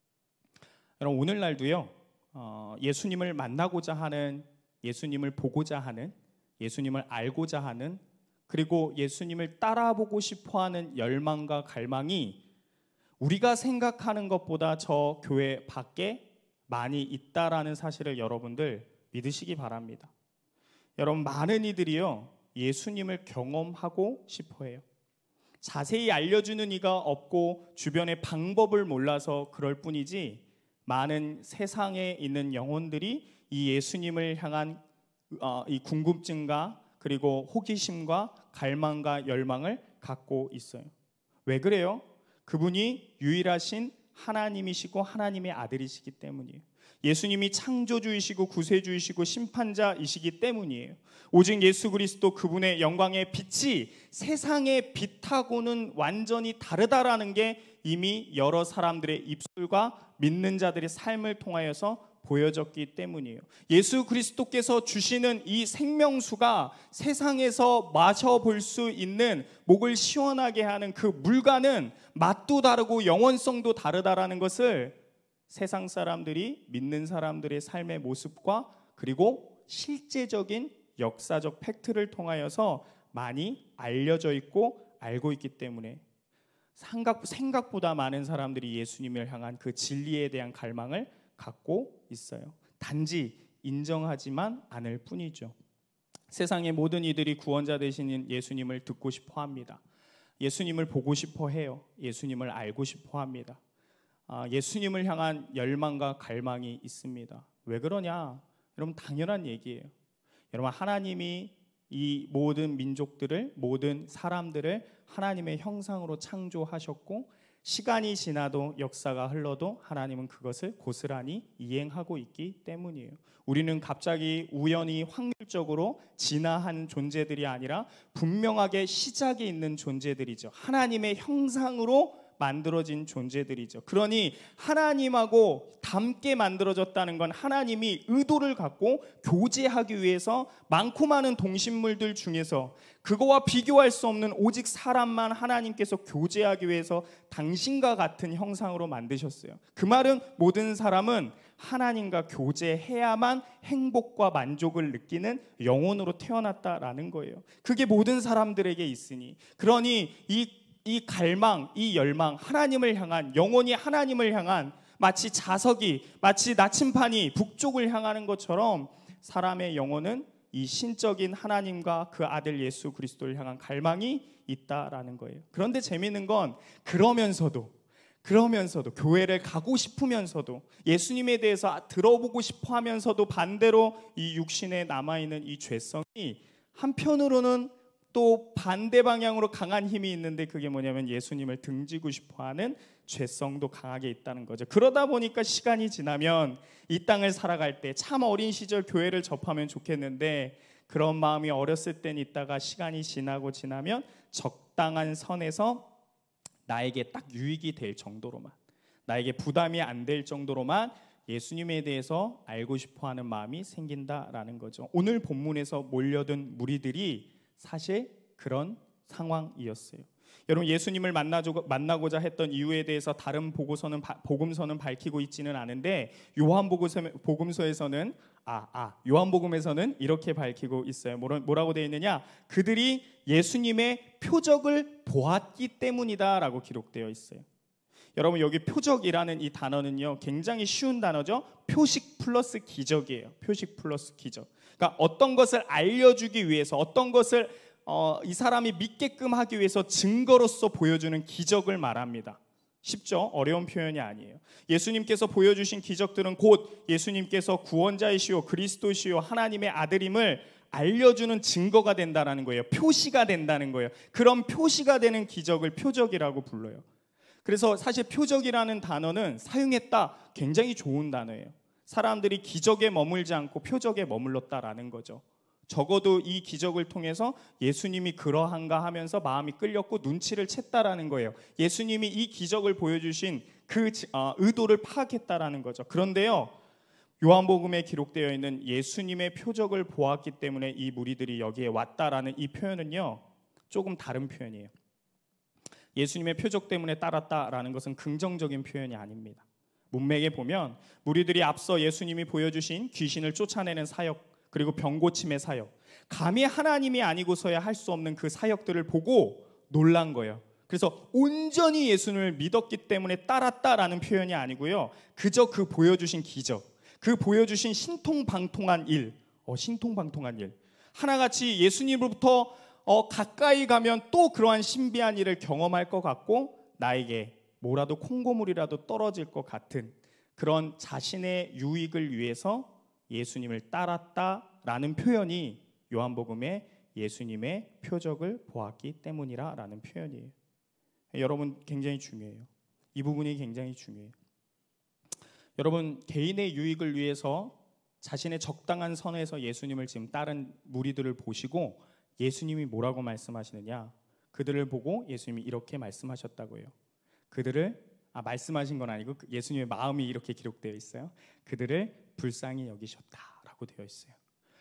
여러분, 오늘날도요, 어, 예수님을 만나고자 하는, 예수님을 보고자 하는, 예수님을 알고자 하는, 그리고 예수님을 따라보고 싶어하는 열망과 갈망이 우리가 생각하는 것보다 저 교회 밖에 많이 있다라는 사실을 여러분들 믿으시기 바랍니다. 여러분, 많은 이들이요, 예수님을 경험하고 싶어해요. 자세히 알려주는 이가 없고 주변의 방법을 몰라서 그럴 뿐이지, 많은 세상에 있는 영혼들이 이 예수님을 향한 어, 이 궁금증과 그리고 호기심과 갈망과 열망을 갖고 있어요. 왜 그래요? 그분이 유일하신 하나님이시고 하나님의 아들이시기 때문이에요. 예수님이 창조주이시고 구세주이시고 심판자이시기 때문이에요. 오직 예수 그리스도 그분의 영광의 빛이 세상의 빛하고는 완전히 다르다라는 게 이미 여러 사람들의 입술과 믿는 자들의 삶을 통하여서 보여졌기 때문이에요. 예수 그리스도께서 주시는 이 생명수가 세상에서 마셔볼 수 있는, 목을 시원하게 하는 그 물과는 맛도 다르고 영원성도 다르다라는 것을 세상 사람들이, 믿는 사람들의 삶의 모습과 그리고 실제적인 역사적 팩트를 통하여서 많이 알려져 있고 알고 있기 때문에 생각, 생각보다 많은 사람들이 예수님을 향한 그 진리에 대한 갈망을 갖고 있어요. 단지 인정하지만 않을 뿐이죠. 세상의 모든 이들이 구원자 되시는 예수님을 듣고 싶어 합니다. 예수님을 보고 싶어 해요. 예수님을 알고 싶어 합니다. 아, 예수님을 향한 열망과 갈망이 있습니다. 왜 그러냐? 여러분, 당연한 얘기예요. 여러분, 하나님이 이 모든 민족들을, 모든 사람들을 하나님의 형상으로 창조하셨고 시간이 지나도 역사가 흘러도 하나님은 그것을 고스란히 이행하고 있기 때문이에요. 우리는 갑자기 우연히 확률적으로 진화한 존재들이 아니라 분명하게 시작이 있는 존재들이죠. 하나님의 형상으로 만들어진 존재들이죠. 그러니 하나님하고 닮게 만들어졌다는 건 하나님이 의도를 갖고 교제하기 위해서 많고 많은 동식물들 중에서 그거와 비교할 수 없는 오직 사람만 하나님께서 교제하기 위해서 당신과 같은 형상으로 만드셨어요. 그 말은 모든 사람은 하나님과 교제해야만 행복과 만족을 느끼는 영혼으로 태어났다라는 거예요. 그게 모든 사람들에게 있으니, 그러니 이 이 갈망, 이 열망, 하나님을 향한, 영혼이 하나님을 향한, 마치 자석이, 마치 나침반이 북쪽을 향하는 것처럼 사람의 영혼은 이 신적인 하나님과 그 아들 예수 그리스도를 향한 갈망이 있다라는 거예요. 그런데 재미있는 건 그러면서도 그러면서도 교회를 가고 싶으면서도 예수님에 대해서 들어보고 싶어 하면서도 반대로 이 육신에 남아있는 이 죄성이 한편으로는 또 반대 방향으로 강한 힘이 있는데, 그게 뭐냐면 예수님을 등지고 싶어하는 죄성도 강하게 있다는 거죠. 그러다 보니까 시간이 지나면 이 땅을 살아갈 때 참 어린 시절 교회를 접하면 좋겠는데, 그런 마음이 어렸을 땐 있다가 시간이 지나고 지나면 적당한 선에서 나에게 딱 유익이 될 정도로만, 나에게 부담이 안 될 정도로만 예수님에 대해서 알고 싶어하는 마음이 생긴다라는 거죠. 오늘 본문에서 몰려든 무리들이 사실 그런 상황이었어요. 여러분, 예수님을 만나고자 했던 이유에 대해서 다른 보고서는, 복음서는 밝히고 있지는 않은데, 요한복음서에서는 아, 아, 요한복음에서는 이렇게 밝히고 있어요. 뭐라고 되어 있느냐? 그들이 예수님의 표적을 보았기 때문이다라고 기록되어 있어요. 여러분, 여기 표적이라는 이 단어는요, 굉장히 쉬운 단어죠. 표식 플러스 기적이에요. 표식 플러스 기적. 그러니까 어떤 것을 알려주기 위해서, 어떤 것을 어, 이 사람이 믿게끔 하기 위해서 증거로서 보여주는 기적을 말합니다. 쉽죠? 어려운 표현이 아니에요. 예수님께서 보여주신 기적들은 곧 예수님께서 구원자이시오, 그리스도시오, 하나님의 아들임을 알려주는 증거가 된다는 거예요. 표시가 된다는 거예요. 그런 표시가 되는 기적을 표적이라고 불러요. 그래서 사실 표적이라는 단어는 사용했다, 굉장히 좋은 단어예요. 사람들이 기적에 머물지 않고 표적에 머물렀다라는 거죠. 적어도 이 기적을 통해서 예수님이 그러한가 하면서 마음이 끌렸고 눈치를 챘다라는 거예요. 예수님이 이 기적을 보여주신 그 의도를 파악했다라는 거죠. 그런데요, 요한복음에 기록되어 있는 예수님의 표적을 보았기 때문에 이 무리들이 여기에 왔다라는 이 표현은요, 조금 다른 표현이에요. 예수님의 표적 때문에 따랐다라는 것은 긍정적인 표현이 아닙니다. 문맥에 보면 무리들이 앞서 예수님이 보여주신 귀신을 쫓아내는 사역, 그리고 병고침의 사역, 감히 하나님이 아니고서야 할 수 없는 그 사역들을 보고 놀란 거예요. 그래서 온전히 예수님을 믿었기 때문에 따랐다라는 표현이 아니고요, 그저 그 보여주신 기적, 그 보여주신 신통방통한 일, 어, 신통방통한 일, 하나같이 예수님으로부터 어, 가까이 가면 또 그러한 신비한 일을 경험할 것 같고 나에게 뭐라도 콩고물이라도 떨어질 것 같은 그런 자신의 유익을 위해서 예수님을 따랐다라는 표현이 요한복음에 예수님의 표적을 보았기 때문이라라는 표현이에요. 여러분, 굉장히 중요해요. 이 부분이 굉장히 중요해요. 여러분, 개인의 유익을 위해서 자신의 적당한 선에서 예수님을 지금 따른 무리들을 보시고 예수님이 뭐라고 말씀하시느냐? 그들을 보고 예수님이 이렇게 말씀하셨다고요. 그들을 아 말씀하신 건 아니고 예수님의 마음이 이렇게 기록되어 있어요. 그들을 불쌍히 여기셨다라고 되어 있어요.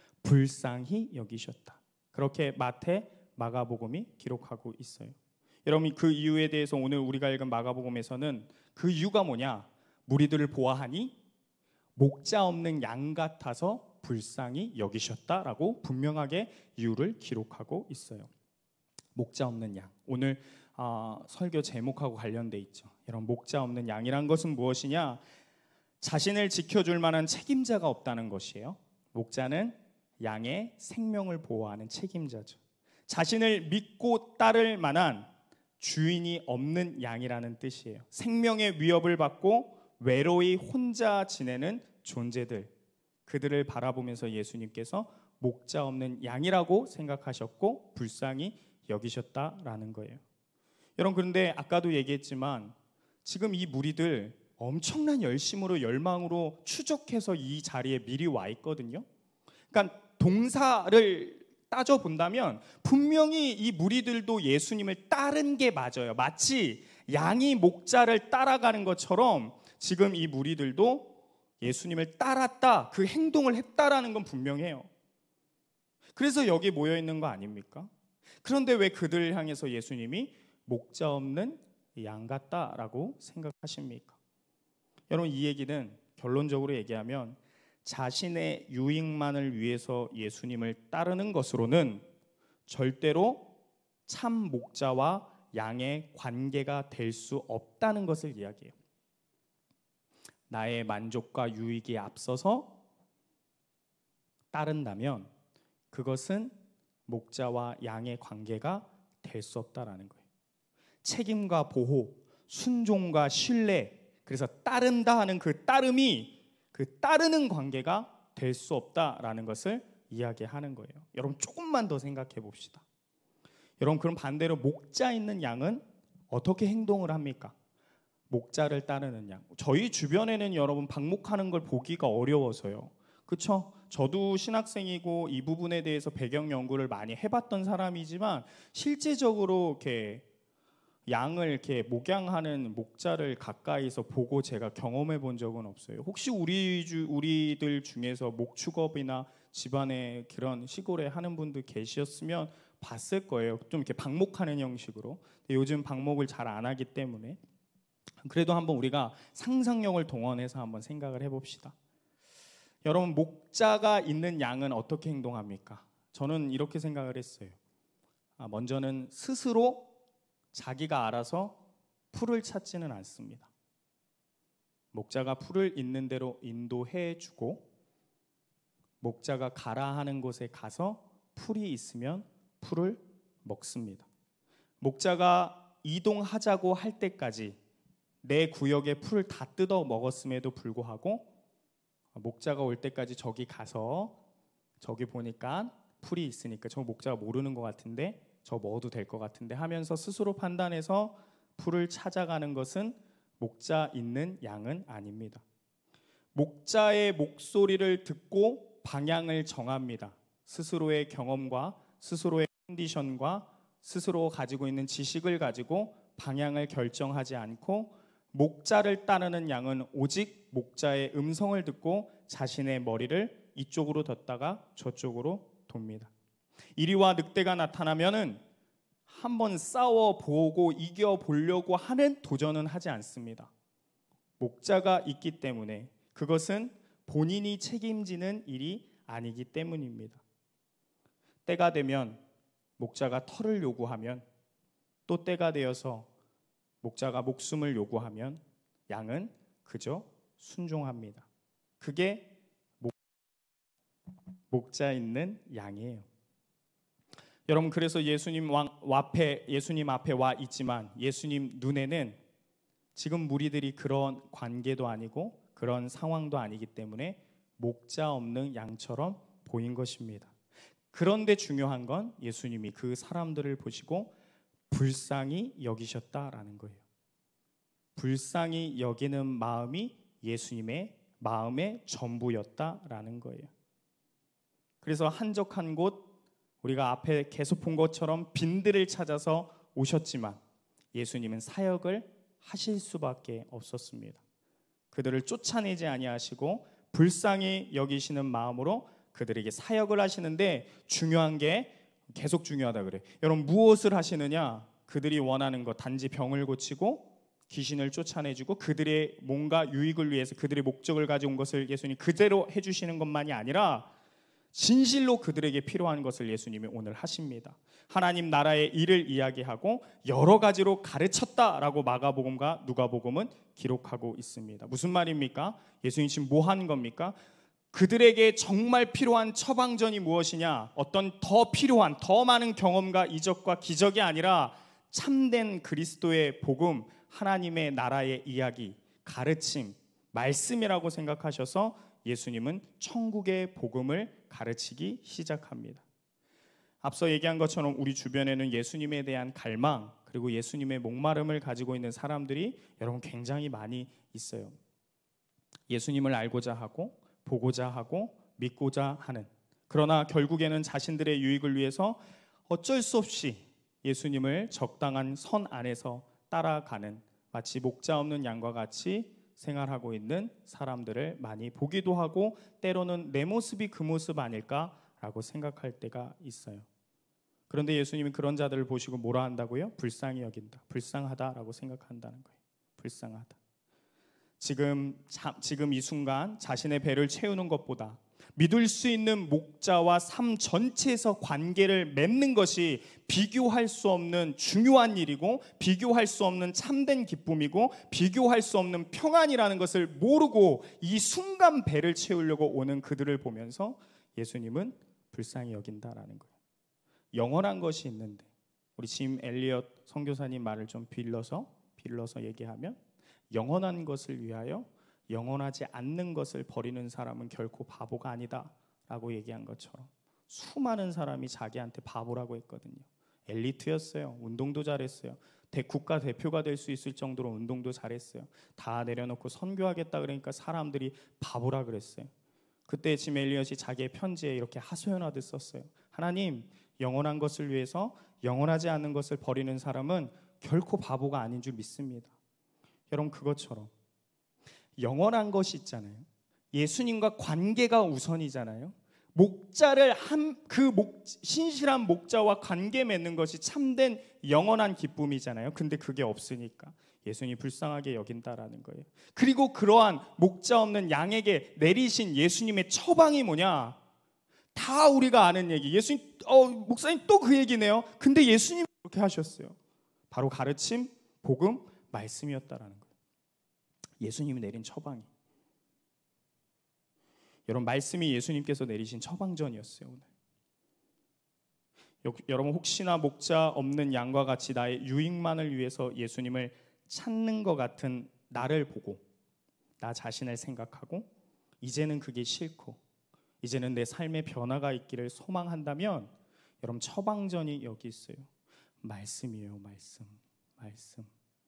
불쌍히 여기셨다. 그렇게 마태, 마가복음이 기록하고 있어요. 여러분, 그 이유에 대해서 오늘 우리가 읽은 마가복음에서는 그 이유가 뭐냐? 무리들을 보아하니 목자 없는 양 같아서 불쌍히 여기셨다라고 분명하게 이유를 기록하고 있어요. 목자 없는 양. 오늘 어, 설교 제목하고 관련돼 있죠. 여러분, 목자 없는 양이란 것은 무엇이냐? 자신을 지켜줄 만한 책임자가 없다는 것이에요. 목자는 양의 생명을 보호하는 책임자죠. 자신을 믿고 따를 만한 주인이 없는 양이라는 뜻이에요. 생명의 위협을 받고 외로이 혼자 지내는 존재들, 그들을 바라보면서 예수님께서 목자 없는 양이라고 생각하셨고 불쌍히 여기셨다라는 거예요. 여러분, 그런데 아까도 얘기했지만 지금 이 무리들 엄청난 열심으로 열망으로 추적해서 이 자리에 미리 와 있거든요. 그러니까 동사를 따져본다면 분명히 이 무리들도 예수님을 따른 게 맞아요. 마치 양이 목자를 따라가는 것처럼 지금 이 무리들도 예수님을 따랐다, 그 행동을 했다라는 건 분명해요. 그래서 여기 모여 있는 거 아닙니까? 그런데 왜 그들을 향해서 예수님이 목자 없는 양 같다라고 생각하십니까? 여러분, 이 얘기는 결론적으로 얘기하면 자신의 유익만을 위해서 예수님을 따르는 것으로는 절대로 참 목자와 양의 관계가 될 수 없다는 것을 이야기해요. 나의 만족과 유익에 앞서서 따른다면 그것은 목자와 양의 관계가 될 수 없다라는 거예요. 책임과 보호, 순종과 신뢰, 그래서 따른다 하는 그 따름이 그 따르는 관계가 될 수 없다라는 것을 이야기하는 거예요. 여러분 조금만 더 생각해 봅시다. 여러분 그럼 반대로 목자 있는 양은 어떻게 행동을 합니까? 목자를 따르는 양. 저희 주변에는 여러분 방목하는 걸 보기가 어려워서요. 그렇죠? 저도 신학생이고 이 부분에 대해서 배경 연구를 많이 해봤던 사람이지만 실제적으로 이렇게 양을 이렇게 목양하는 목자를 가까이서 보고 제가 경험해 본 적은 없어요. 혹시 우리 주, 우리들 중에서 목축업이나 집안에 그런 시골에 하는 분들 계셨으면 봤을 거예요. 좀 이렇게 방목하는 형식으로. 근데 요즘 방목을 잘 안 하기 때문에 그래도 한번 우리가 상상력을 동원해서 한번 생각을 해봅시다. 여러분 목자가 있는 양은 어떻게 행동합니까? 저는 이렇게 생각을 했어요. 아, 먼저는 스스로 자기가 알아서 풀을 찾지는 않습니다. 목자가 풀을 있는 대로 인도해 주고 목자가 가라 하는 곳에 가서 풀이 있으면 풀을 먹습니다. 목자가 이동하자고 할 때까지 내 구역의 풀을 다 뜯어 먹었음에도 불구하고 목자가 올 때까지 저기 가서 저기 보니까 풀이 있으니까 저 목자가 모르는 것 같은데 저 먹어도 될 것 같은데 하면서 스스로 판단해서 풀을 찾아가는 것은 목자 있는 양은 아닙니다. 목자의 목소리를 듣고 방향을 정합니다. 스스로의 경험과 스스로의 컨디션과 스스로 가지고 있는 지식을 가지고 방향을 결정하지 않고 목자를 따르는 양은 오직 목자의 음성을 듣고 자신의 머리를 이쪽으로 뒀다가 저쪽으로 돕니다. 이리와 늑대가 나타나면은 한번 싸워보고 이겨보려고 하는 도전은 하지 않습니다. 목자가 있기 때문에 그것은 본인이 책임지는 일이 아니기 때문입니다. 때가 되면 목자가 털을 요구하면 또 때가 되어서 목자가 목숨을 요구하면 양은 그저 순종합니다. 그게 목, 목자 있는 양이에요. 여러분 그래서 예수님 왕, 앞에 예수님 앞에 와 있지만 예수님 눈에는 지금 무리들이 그런 관계도 아니고 그런 상황도 아니기 때문에 목자 없는 양처럼 보인 것입니다. 그런데 중요한 건 예수님이 그 사람들을 보시고 불쌍히 여기셨다라는 거예요. 불쌍히 여기는 마음이 예수님의 마음의 전부였다라는 거예요. 그래서 한적한 곳 우리가 앞에 계속 본 것처럼 빈들을 찾아서 오셨지만 예수님은 사역을 하실 수밖에 없었습니다. 그들을 쫓아내지 아니하시고 불쌍히 여기시는 마음으로 그들에게 사역을 하시는데 중요한 게 계속 중요하다 그래. 여러분 무엇을 하시느냐? 그들이 원하는 것 단지 병을 고치고 귀신을 쫓아내주고 그들의 뭔가 유익을 위해서 그들의 목적을 가져온 것을 예수님이 그대로 해주시는 것만이 아니라 진실로 그들에게 필요한 것을 예수님이 오늘 하십니다. 하나님 나라의 일을 이야기하고 여러 가지로 가르쳤다라고 마가복음과 누가복음은 기록하고 있습니다. 무슨 말입니까? 예수님 지금 뭐 하는 겁니까? 그들에게 정말 필요한 처방전이 무엇이냐? 어떤 더 필요한 더 많은 경험과 이적과 기적이 아니라 참된 그리스도의 복음, 하나님의 나라의 이야기, 가르침, 말씀이라고 생각하셔서 예수님은 천국의 복음을 가르치기 시작합니다. 앞서 얘기한 것처럼 우리 주변에는 예수님에 대한 갈망 그리고 예수님의 목마름을 가지고 있는 사람들이 여러분 굉장히 많이 있어요. 예수님을 알고자 하고 보고자 하고 믿고자 하는, 그러나 결국에는 자신들의 유익을 위해서 어쩔 수 없이 예수님을 적당한 선 안에서 따라가는 마치 목자 없는 양과 같이 생활하고 있는 사람들을 많이 보기도 하고 때로는 내 모습이 그 모습 아닐까라고 생각할 때가 있어요. 그런데 예수님이 그런 자들을 보시고 뭐라 한다고요? 불쌍히 여긴다. 불쌍하다라고 생각한다는 거예요. 불쌍하다. 지금, 자, 지금 이 순간 자신의 배를 채우는 것보다 믿을 수 있는 목자와 삶 전체에서 관계를 맺는 것이 비교할 수 없는 중요한 일이고 비교할 수 없는 참된 기쁨이고 비교할 수 없는 평안이라는 것을 모르고 이 순간 배를 채우려고 오는 그들을 보면서 예수님은 불쌍히 여긴다라는 거예요. 영원한 것이 있는데, 우리 짐 엘리엇 선교사님 말을 좀 빌려서 빌려서 얘기하면, 영원한 것을 위하여 영원하지 않는 것을 버리는 사람은 결코 바보가 아니다라고 얘기한 것처럼 수많은 사람이 자기한테 바보라고 했거든요. 엘리트였어요. 운동도 잘했어요. 대, 국가 대표가 될 수 있을 정도로 운동도 잘했어요. 다 내려놓고 선교하겠다 그러니까 사람들이 바보라 그랬어요. 그때 짐 엘리엇이 자기의 편지에 이렇게 하소연하듯 썼어요. 하나님, 영원한 것을 위해서 영원하지 않는 것을 버리는 사람은 결코 바보가 아닌 줄 믿습니다. 여러분, 그것처럼 영원한 것이 있잖아요. 예수님과 관계가 우선이잖아요. 목자를 한 그 목 신실한 목자와 관계 맺는 것이 참된 영원한 기쁨이잖아요. 근데 그게 없으니까 예수님이 불쌍하게 여긴다라는 거예요. 그리고 그러한 목자 없는 양에게 내리신 예수님의 처방이 뭐냐? 다 우리가 아는 얘기. 예수님, 어, 목사님 또 그 얘기네요. 근데 예수님이 그렇게 하셨어요. 바로 가르침, 복음, 말씀이었다라는 거예요. 예수님이 내린 처방이. 여러분, 말씀이 예수님께서 내리신 처방전이었어요. 오늘 여러분, 혹시나 목자 없는 양과 같이 나의 유익만을 위해서 예수님을 찾는 것 같은 나를 보고 나 자신을 생각하고 이제는 그게 싫고 이제는 내 삶의 변화가 있기를 소망한다면, 여러분, 처방전이 여기 있어요. 말씀이에요. 말씀, 말씀,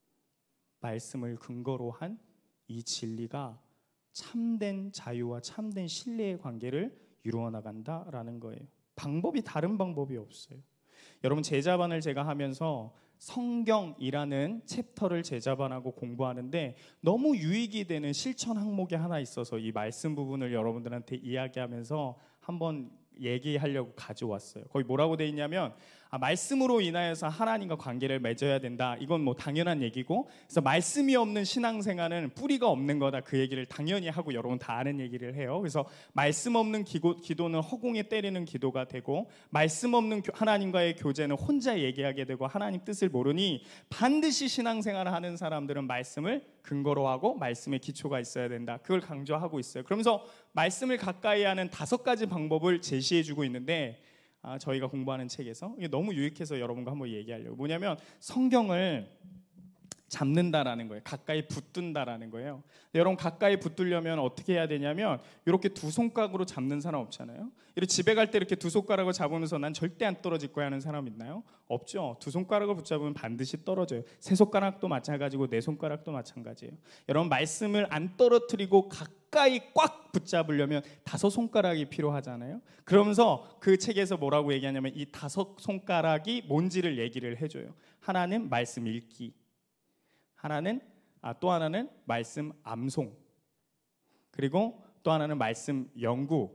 말씀을 근거로 한 이 진리가 참된 자유와 참된 신뢰의 관계를 이루어 나간다라는 거예요. 방법이 다른 방법이 없어요. 여러분, 제자반을 제가 하면서 성경이라는 챕터를 제자반하고 공부하는데 너무 유익이 되는 실천 항목이 하나 있어서 이 말씀 부분을 여러분들한테 이야기하면서 한번 얘기하려고 가져왔어요. 거기 뭐라고 돼 있냐면, 아, 말씀으로 인하여서 하나님과 관계를 맺어야 된다. 이건 뭐 당연한 얘기고, 그래서 말씀이 없는 신앙생활은 뿌리가 없는 거다. 그 얘기를 당연히 하고 여러분 다 아는 얘기를 해요. 그래서 말씀 없는 기도, 기도는 허공에 때리는 기도가 되고, 말씀 없는 교, 하나님과의 교제는 혼자 얘기하게 되고 하나님 뜻을 모르니 반드시 신앙생활을 하는 사람들은 말씀을 근거로 하고 말씀의 기초가 있어야 된다. 그걸 강조하고 있어요. 그러면서 말씀을 가까이 하는 다섯 가지 방법을 제시해주고 있는데, 아, 저희가 공부하는 책에서 이게 너무 유익해서 여러분과 한번 얘기하려고. 뭐냐면 성경을 잡는다라는 거예요. 가까이 붙든다라는 거예요. 여러분, 가까이 붙들려면 어떻게 해야 되냐면, 이렇게 두 손가락으로 잡는 사람 없잖아요. 이렇게 집에 갈 때 이렇게 두 손가락을 잡으면서 난 절대 안 떨어질 거야 하는 사람 있나요? 없죠. 두 손가락을 붙잡으면 반드시 떨어져요. 세 손가락도 마찬가지고 네 손가락도 마찬가지예요. 여러분, 말씀을 안 떨어뜨리고 가까이 꽉 붙잡으려면 다섯 손가락이 필요하잖아요. 그러면서 그 책에서 뭐라고 얘기하냐면, 이 다섯 손가락이 뭔지를 얘기를 해줘요. 하나는 말씀 읽기, 하나는 아, 또 하나는 말씀 암송, 그리고 또 하나는 말씀 연구,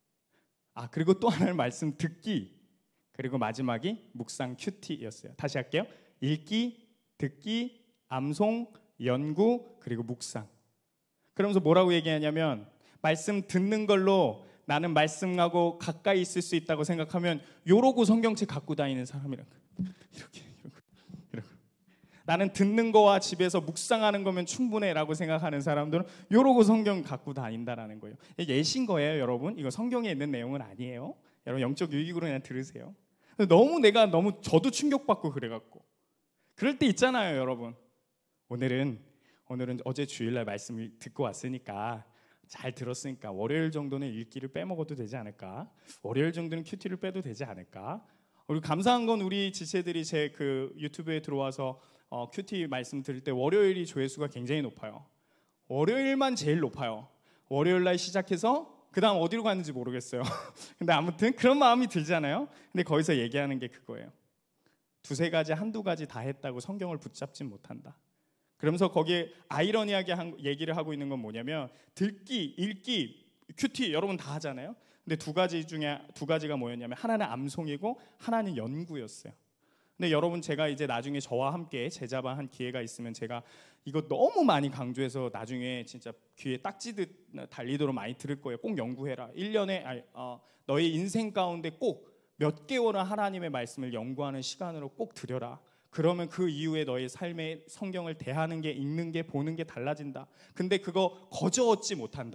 아 그리고 또 하나는 말씀 듣기, 그리고 마지막이 묵상 큐티였어요. 다시 할게요. 읽기, 듣기, 암송, 연구, 그리고 묵상. 그러면서 뭐라고 얘기하냐면, 말씀 듣는 걸로 나는 말씀하고 가까이 있을 수 있다고 생각하면 요러고 성경책 갖고 다니는 사람이란 거예요. 이렇게 이러고, 이러고. 나는 듣는 거와 집에서 묵상하는 거면 충분해라고 생각하는 사람들은 요러고 성경 갖고 다닌다라는 거예요. 예신 거예요, 여러분. 이거 성경에 있는 내용은 아니에요. 여러분, 영적 유익으로 그냥 들으세요. 너무 내가 너무 저도 충격받고 그래갖고, 그럴 때 있잖아요, 여러분. 오늘은 오늘은 어제 주일날 말씀을 듣고 왔으니까, 잘 들었으니까 월요일 정도는 읽기를 빼먹어도 되지 않을까? 월요일 정도는 큐티를 빼도 되지 않을까? 우리 감사한 건 우리 지체들이 제 그 유튜브에 들어와서 어, 큐티 말씀 들을 때 월요일이 조회수가 굉장히 높아요. 월요일만 제일 높아요. 월요일 날 시작해서 그 다음 어디로 갔는지 모르겠어요. 근데 아무튼 그런 마음이 들잖아요. 근데 거기서 얘기하는 게 그거예요. 두세 가지, 한두 가지 다 했다고 성경을 붙잡진 못한다. 그러면서 거기에 아이러니하게 한, 얘기를 하고 있는 건 뭐냐면, 듣기, 읽기, 큐티 여러분 다 하잖아요. 근데 두 가지 중에 두 가지가 뭐였냐면, 하나는 암송이고 하나는 연구였어요. 근데 여러분, 제가 이제 나중에 저와 함께 제자반 한 기회가 있으면 제가 이거 너무 많이 강조해서 나중에 진짜 귀에 딱지듯 달리도록 많이 들을 거예요. 꼭 연구해라. 일 년에 아니, 어, 너의 인생 가운데 꼭 몇 개월은 하나님의 말씀을 연구하는 시간으로 꼭 들여라. 그러면 그 이후에 너의 삶에 성경을 대하는 게, 읽는 게, 보는 게 달라진다. 근데 그거 거저 얻지 못한다.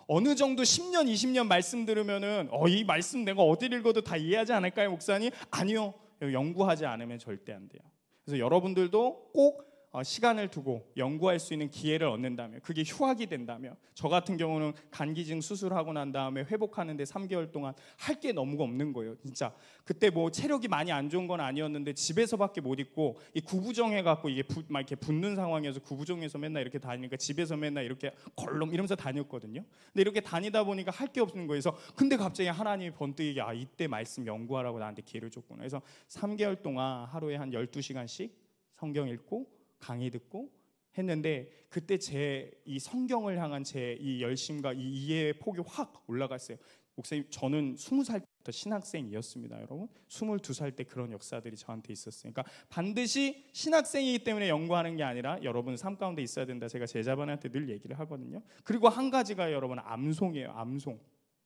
어느 정도 십 년, 이십 년 말씀 들으면은 어, 이 말씀 내가 어디 읽어도 다 이해하지 않을까요, 목사님? 아니요. 연구하지 않으면 절대 안 돼요. 그래서 여러분들도 꼭 어, 시간을 두고 연구할 수 있는 기회를 얻는다면, 그게 휴학이 된다면, 저 같은 경우는 간기증 수술하고 난 다음에 회복하는데 삼 개월 동안 할 게 너무 없는 거예요. 진짜 그때 뭐 체력이 많이 안 좋은 건 아니었는데 집에서밖에 못 있고, 이 구부정해갖고 이게 부, 막 이렇게 붓는 상황이어서 구부정해서 맨날 이렇게 다니니까 집에서 맨날 이렇게 걸렁 이러면서 다녔거든요. 근데 이렇게 다니다 보니까 할 게 없는 거예요. 그래서 근데 갑자기 하나님이 번뜩이게 아 이때 말씀 연구하라고 나한테 기회를 줬구나. 그래서 삼 개월 동안 하루에 한 열두 시간씩 성경 읽고 강의 듣고 했는데, 그때 제 이 성경을 향한 제 이 열심과 이 이해의 폭이 확 올라갔어요. 목사님, 저는 스무 살 때부터 신학생이었습니다. 여러분, 스물두 살 때 그런 역사들이 저한테 있었어요. 그러니까 반드시 신학생이기 때문에 연구하는 게 아니라 여러분 삶 가운데 있어야 된다. 제가 제자반한테 늘 얘기를 하거든요. 그리고 한 가지가 여러분 암송이에요. 암송.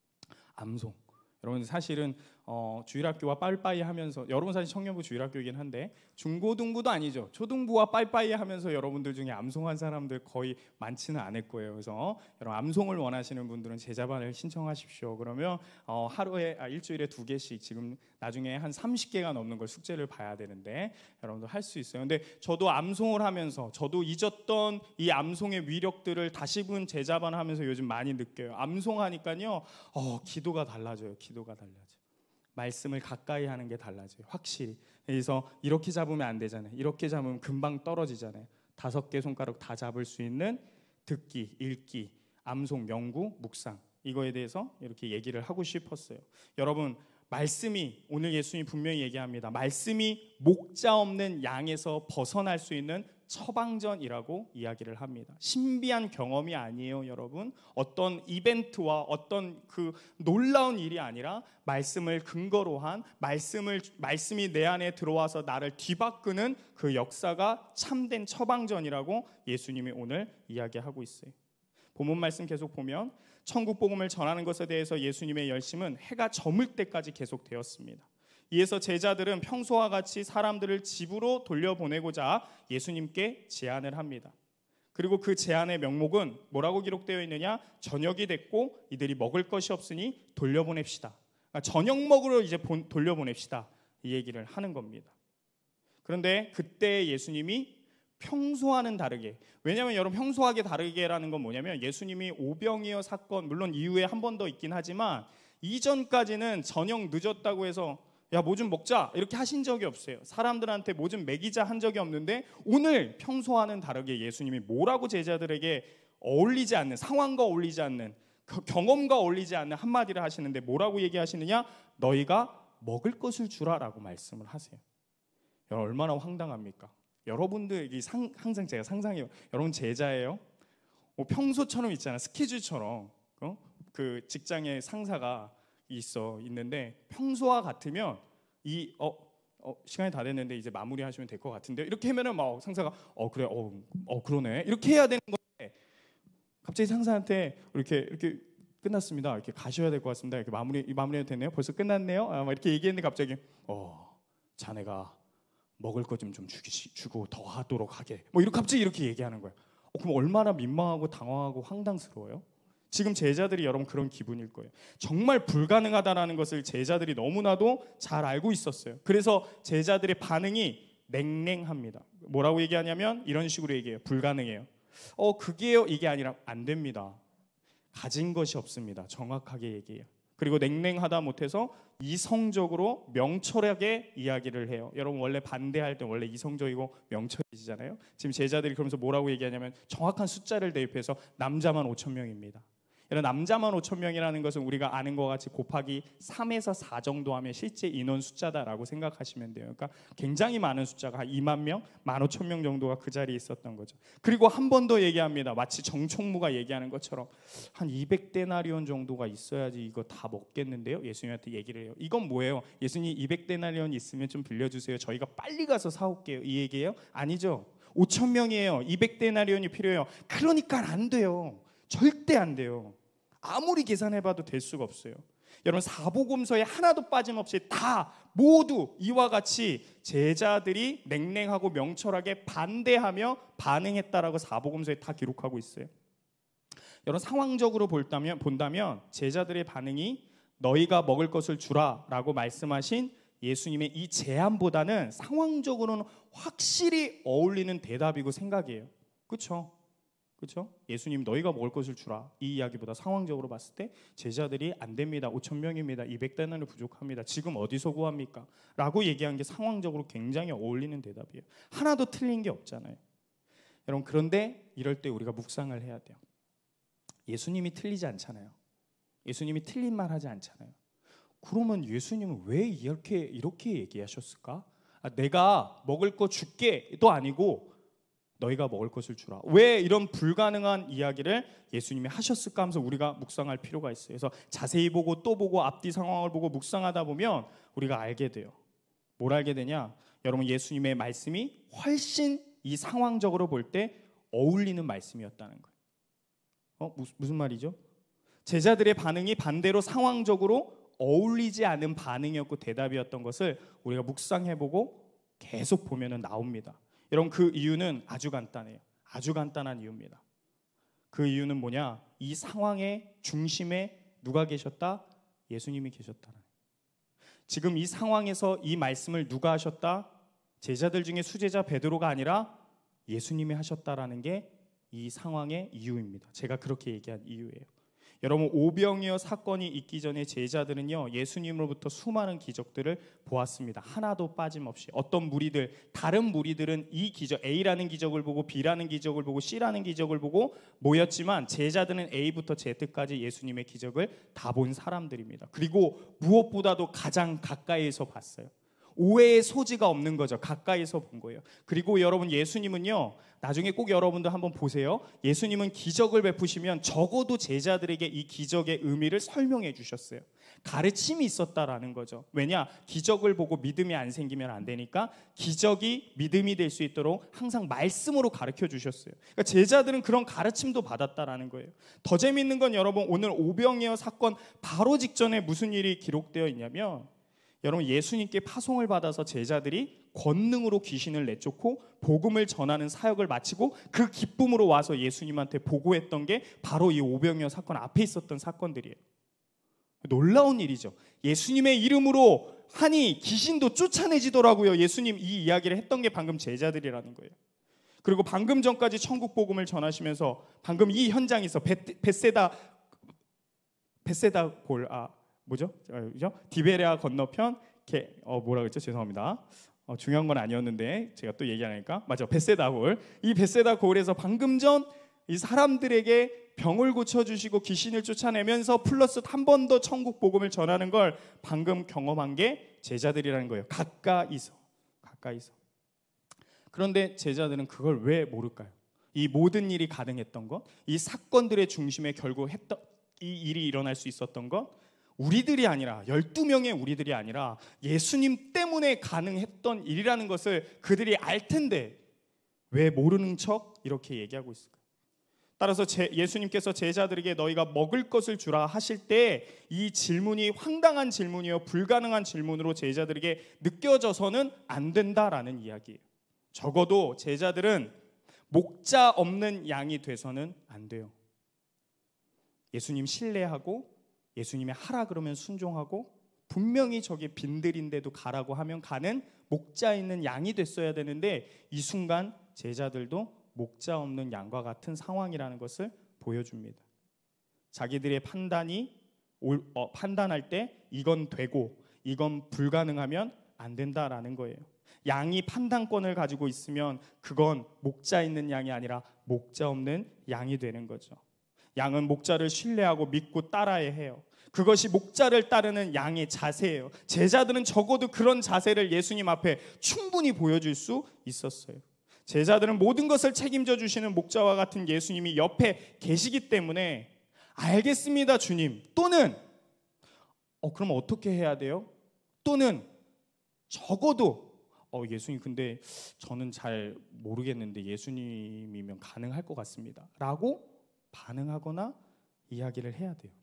암송. 여러분 사실은 어, 주일학교와 빠이빠이 하면서, 여러분 사실 청년부 주일학교이긴 한데 중고등부도 아니죠. 초등부와 빠이빠이 하면서 여러분들 중에 암송한 사람들 거의 많지는 않을 거예요. 그래서 여러분 암송을 원하시는 분들은 제자반을 신청하십시오. 그러면 어, 하루에 아, 일주일에 두 개씩, 지금 나중에 한 삼십 개가 넘는 걸 숙제를 봐야 되는데 여러분들 할 수 있어요. 근데 저도 암송을 하면서 저도 잊었던 이 암송의 위력들을 다시 본 제자반 하면서 요즘 많이 느껴요. 암송하니까요 어, 기도가 달라져요. 기도가 달라져요. 말씀을 가까이 하는 게 달라져요. 확실히. 그래서 이렇게 잡으면 안 되잖아요. 이렇게 잡으면 금방 떨어지잖아요. 다섯 개 손가락 다 잡을 수 있는 듣기, 읽기, 암송, 명구, 묵상, 이거에 대해서 이렇게 얘기를 하고 싶었어요. 여러분, 말씀이, 오늘 예수님이 분명히 얘기합니다. 말씀이 목자 없는 양에서 벗어날 수 있는 처방전이라고 이야기를 합니다. 신비한 경험이 아니에요, 여러분. 어떤 이벤트와 어떤 그 놀라운 일이 아니라 말씀을 근거로 한, 말씀을 말씀이 내 안에 들어와서 나를 뒤바꾸는 그 역사가 참된 처방전이라고 예수님이 오늘 이야기하고 있어요. 본문 말씀 계속 보면 천국 복음을 전하는 것에 대해서 예수님의 열심은 해가 저물 때까지 계속되었습니다. 이에서 제자들은 평소와 같이 사람들을 집으로 돌려보내고자 예수님께 제안을 합니다. 그리고 그 제안의 명목은 뭐라고 기록되어 있느냐? 저녁이 됐고 이들이 먹을 것이 없으니 돌려보냅시다. 그러니까 저녁 먹으러 이제 돌려보냅시다, 이 얘기를 하는 겁니다. 그런데 그때 예수님이 평소와는 다르게, 왜냐하면 여러분 평소하게 다르게라는 건 뭐냐면 예수님이 오병이어 사건, 물론 이후에 한 번 더 있긴 하지만 이전까지는 저녁 늦었다고 해서 야 뭐 좀 먹자 이렇게 하신 적이 없어요. 사람들한테 뭐 좀 먹이자 한 적이 없는데 오늘 평소와는 다르게 예수님이 뭐라고 제자들에게 어울리지 않는, 상황과 어울리지 않는, 경험과 어울리지 않는 한마디를 하시는데 뭐라고 얘기하시느냐? 너희가 먹을 것을 주라라고 말씀을 하세요. 여러분 얼마나 황당합니까? 여러분들 상, 항상 제가 상상해요. 여러분 제자예요. 뭐 평소처럼 있잖아, 스케줄처럼. 어? 그 직장의 상사가 있어 있는데 평소와 같으면 이 어, 어 시간이 다 됐는데 이제 마무리하시면 될 것 같은데 이렇게 하면은 막 상사가 어 그래 어, 어 그러네 이렇게 해야 되는 건데 갑자기 상사한테 이렇게 이렇게 끝났습니다. 이렇게 가셔야 될 것 같습니다. 이렇게 마무리 마무리해도 되네요. 벌써 끝났네요. 아, 막 이렇게 얘기했는데 갑자기 어 자네가 먹을 것 좀 좀 주고 더 하도록 하게. 뭐 이렇게 갑자기 이렇게 얘기하는 거예요. 어, 그럼 얼마나 민망하고 당황하고 황당스러워요? 지금 제자들이 여러분 그런 기분일 거예요. 정말 불가능하다라는 것을 제자들이 너무나도 잘 알고 있었어요. 그래서 제자들의 반응이 냉랭합니다. 뭐라고 얘기하냐면 이런 식으로 얘기해요. 불가능해요. 어 그게요 이게 아니라 안 됩니다. 가진 것이 없습니다. 정확하게 얘기해요. 그리고 냉랭하다 못해서 이성적으로 명철하게 이야기를 해요. 여러분 원래 반대할 때 원래 이성적이고 명철이시잖아요. 지금 제자들이 그러면서 뭐라고 얘기하냐면 정확한 숫자를 대입해서 남자만 오천 명입니다. 이런 남자만 오천 명이라는 것은 우리가 아는 것 같이 곱하기 삼에서 사 정도 하면 실제 인원 숫자다라고 생각하시면 돼요. 그러니까 굉장히 많은 숫자가 한 이만 명, 만 오천 명 정도가 그 자리에 있었던 거죠. 그리고 한 번 더 얘기합니다. 마치 정총무가 얘기하는 것처럼 한 이백 데나리온 정도가 있어야지 이거 다 먹겠는데요. 예수님한테 얘기를 해요. 이건 뭐예요? 예수님 이백 데나리온 있으면 좀 빌려주세요. 저희가 빨리 가서 사올게요. 이 얘기예요? 아니죠. 오천 명이에요. 이백 데나리온이 필요해요. 그러니까 안 돼요. 절대 안 돼요. 아무리 계산해봐도 될 수가 없어요. 여러분 사복음서에 하나도 빠짐없이 다 모두 이와 같이 제자들이 냉랭하고 명철하게 반대하며 반응했다라고 사복음서에 다 기록하고 있어요. 여러분 상황적으로 본다면, 본다면 제자들의 반응이 너희가 먹을 것을 주라 라고 말씀하신 예수님의 이 제안보다는 상황적으로는 확실히 어울리는 대답이고 생각이에요. 그렇죠? 그렇죠? 예수님 너희가 먹을 것을 주라 이 이야기보다 상황적으로 봤을 때 제자들이 안 됩니다. 오천 명입니다. 이백 데나리온 부족합니다. 지금 어디서 구합니까? 라고 얘기한 게 상황적으로 굉장히 어울리는 대답이에요. 하나도 틀린 게 없잖아요. 여러분 그런데 이럴 때 우리가 묵상을 해야 돼요. 예수님이 틀리지 않잖아요. 예수님이 틀린 말 하지 않잖아요. 그러면 예수님은 왜 이렇게 이렇게 얘기하셨을까? 아, 내가 먹을 거 줄게도 아니고 너희가 먹을 것을 주라. 왜 이런 불가능한 이야기를 예수님이 하셨을까 하면서 우리가 묵상할 필요가 있어요. 그래서 자세히 보고 또 보고 앞뒤 상황을 보고 묵상하다 보면 우리가 알게 돼요. 뭘 알게 되냐? 여러분 예수님의 말씀이 훨씬 이 상황적으로 볼 때 어울리는 말씀이었다는 거예요. 어? 무슨 말이죠? 제자들의 반응이 반대로 상황적으로 어울리지 않은 반응이었고 대답이었던 것을 우리가 묵상해보고 계속 보면 나옵니다. 여러분 그 이유는 아주 간단해요. 아주 간단한 이유입니다. 그 이유는 뭐냐? 이 상황의 중심에 누가 계셨다? 예수님이 계셨다는. 지금 이 상황에서 이 말씀을 누가 하셨다? 제자들 중에 수제자 베드로가 아니라 예수님이 하셨다라는 게 이 상황의 이유입니다. 제가 그렇게 얘기한 이유예요. 여러분 오병이어 사건이 있기 전에 제자들은요 예수님으로부터 수많은 기적들을 보았습니다. 하나도 빠짐없이. 어떤 무리들, 다른 무리들은 이 기적 A라는 기적을 보고 B라는 기적을 보고 C라는 기적을 보고 모였지만 제자들은 A부터 Z까지 예수님의 기적을 다 본 사람들입니다. 그리고 무엇보다도 가장 가까이에서 봤어요. 오해의 소지가 없는 거죠. 가까이서 본 거예요. 그리고 여러분 예수님은요 나중에 꼭 여러분들 한번 보세요. 예수님은 기적을 베푸시면 적어도 제자들에게 이 기적의 의미를 설명해 주셨어요. 가르침이 있었다라는 거죠. 왜냐? 기적을 보고 믿음이 안 생기면 안 되니까 기적이 믿음이 될 수 있도록 항상 말씀으로 가르쳐 주셨어요. 그러니까 제자들은 그런 가르침도 받았다라는 거예요. 더 재밌는 건 여러분 오늘 오병이어 사건 바로 직전에 무슨 일이 기록되어 있냐면 여러분 예수님께 파송을 받아서 제자들이 권능으로 귀신을 내쫓고 복음을 전하는 사역을 마치고 그 기쁨으로 와서 예수님한테 보고했던 게 바로 이 오병이어 사건 앞에 있었던 사건들이에요. 놀라운 일이죠. 예수님의 이름으로 하니 귀신도 쫓아내지더라고요. 예수님 이 이야기를 했던 게 방금 제자들이라는 거예요. 그리고 방금 전까지 천국 복음을 전하시면서 방금 이 현장에서 벳세다 벳세다 골 아 뭐죠? 그죠? 디베레아 건너편 게, 어 뭐라 그랬죠? 죄송합니다. 어, 중요한 건 아니었는데 제가 또 얘기하니까 맞아. 벳세다 골. 이 벳세다 골에서 방금 전 이 사람들에게 병을 고쳐 주시고 귀신을 쫓아내면서 플러스 한 번 더 천국 복음을 전하는 걸 방금 경험한 게 제자들이라는 거예요. 가까이서. 가까이서. 그런데 제자들은 그걸 왜 모를까요? 이 모든 일이 가능했던 것, 이 사건들의 중심에 결국 했던 이 일이 일어날 수 있었던 것, 우리들이 아니라 열두 명의 우리들이 아니라 예수님 때문에 가능했던 일이라는 것을 그들이 알 텐데 왜 모르는 척 이렇게 얘기하고 있을까요? 따라서 제, 예수님께서 제자들에게 너희가 먹을 것을 주라 하실 때 이 질문이 황당한 질문이요 불가능한 질문으로 제자들에게 느껴져서는 안 된다라는 이야기예요. 적어도 제자들은 목자 없는 양이 돼서는 안 돼요. 예수님 신뢰하고 예수님이 하라 그러면 순종하고 분명히 저게 빈들인데도 가라고 하면 가는 목자 있는 양이 됐어야 되는데 이 순간 제자들도 목자 없는 양과 같은 상황이라는 것을 보여줍니다. 자기들의 판단이 어, 판단할 때 이건 되고 이건 불가능하면 안 된다라는 거예요. 양이 판단권을 가지고 있으면 그건 목자 있는 양이 아니라 목자 없는 양이 되는 거죠. 양은 목자를 신뢰하고 믿고 따라야 해요. 그것이 목자를 따르는 양의 자세예요. 제자들은 적어도 그런 자세를 예수님 앞에 충분히 보여줄 수 있었어요. 제자들은 모든 것을 책임져 주시는 목자와 같은 예수님이 옆에 계시기 때문에 알겠습니다 주님 또는 어 그럼 어떻게 해야 돼요? 또는 적어도 어 예수님 근데 저는 잘 모르겠는데 예수님이면 가능할 것 같습니다 라고 반응하거나 이야기를 해야 돼요.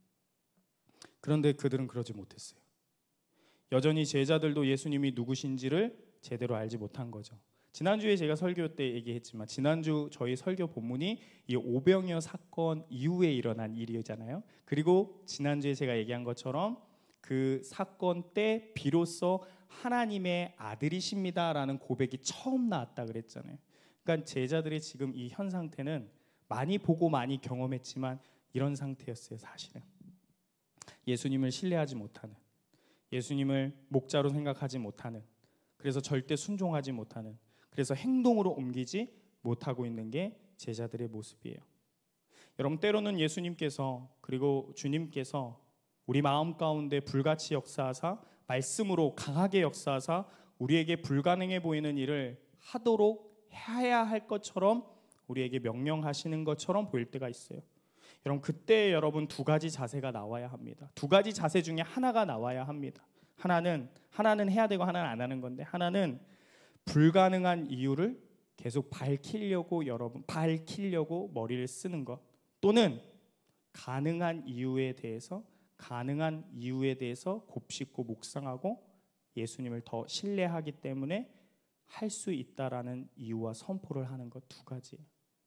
그런데 그들은 그러지 못했어요. 여전히 제자들도 예수님이 누구신지를 제대로 알지 못한 거죠. 지난주에 제가 설교 때 얘기했지만 지난주 저희 설교 본문이 이 오병이어 사건 이후에 일어난 일이잖아요. 그리고 지난주에 제가 얘기한 것처럼 그 사건 때 비로소 하나님의 아들이십니다라는 고백이 처음 나왔다 그랬잖아요. 그러니까 제자들의 지금 이 현 상태는 많이 보고 많이 경험했지만 이런 상태였어요. 사실은 예수님을 신뢰하지 못하는, 예수님을 목자로 생각하지 못하는, 그래서 절대 순종하지 못하는, 그래서 행동으로 옮기지 못하고 있는 게 제자들의 모습이에요. 여러분, 때로는 예수님께서 그리고 주님께서 우리 마음 가운데 불같이 역사하사 말씀으로 강하게 역사하사 우리에게 불가능해 보이는 일을 하도록 해야 할 것처럼 우리에게 명령하시는 것처럼 보일 때가 있어요. 여러분, 그때 여러분 두 가지 자세가 나와야 합니다. 두 가지 자세 중에 하나가 나와야 합니다. 하나는 하나는 해야 되고 하나는 안 하는 건데, 하나는 불가능한 이유를 계속 밝히려고 여러분 밝히려고 머리를 쓰는 것, 또는 가능한 이유에 대해서 가능한 이유에 대해서 곱씹고 묵상하고 예수님을 더 신뢰하기 때문에 할 수 있다라는 이유와 선포를 하는 것, 두 가지예요.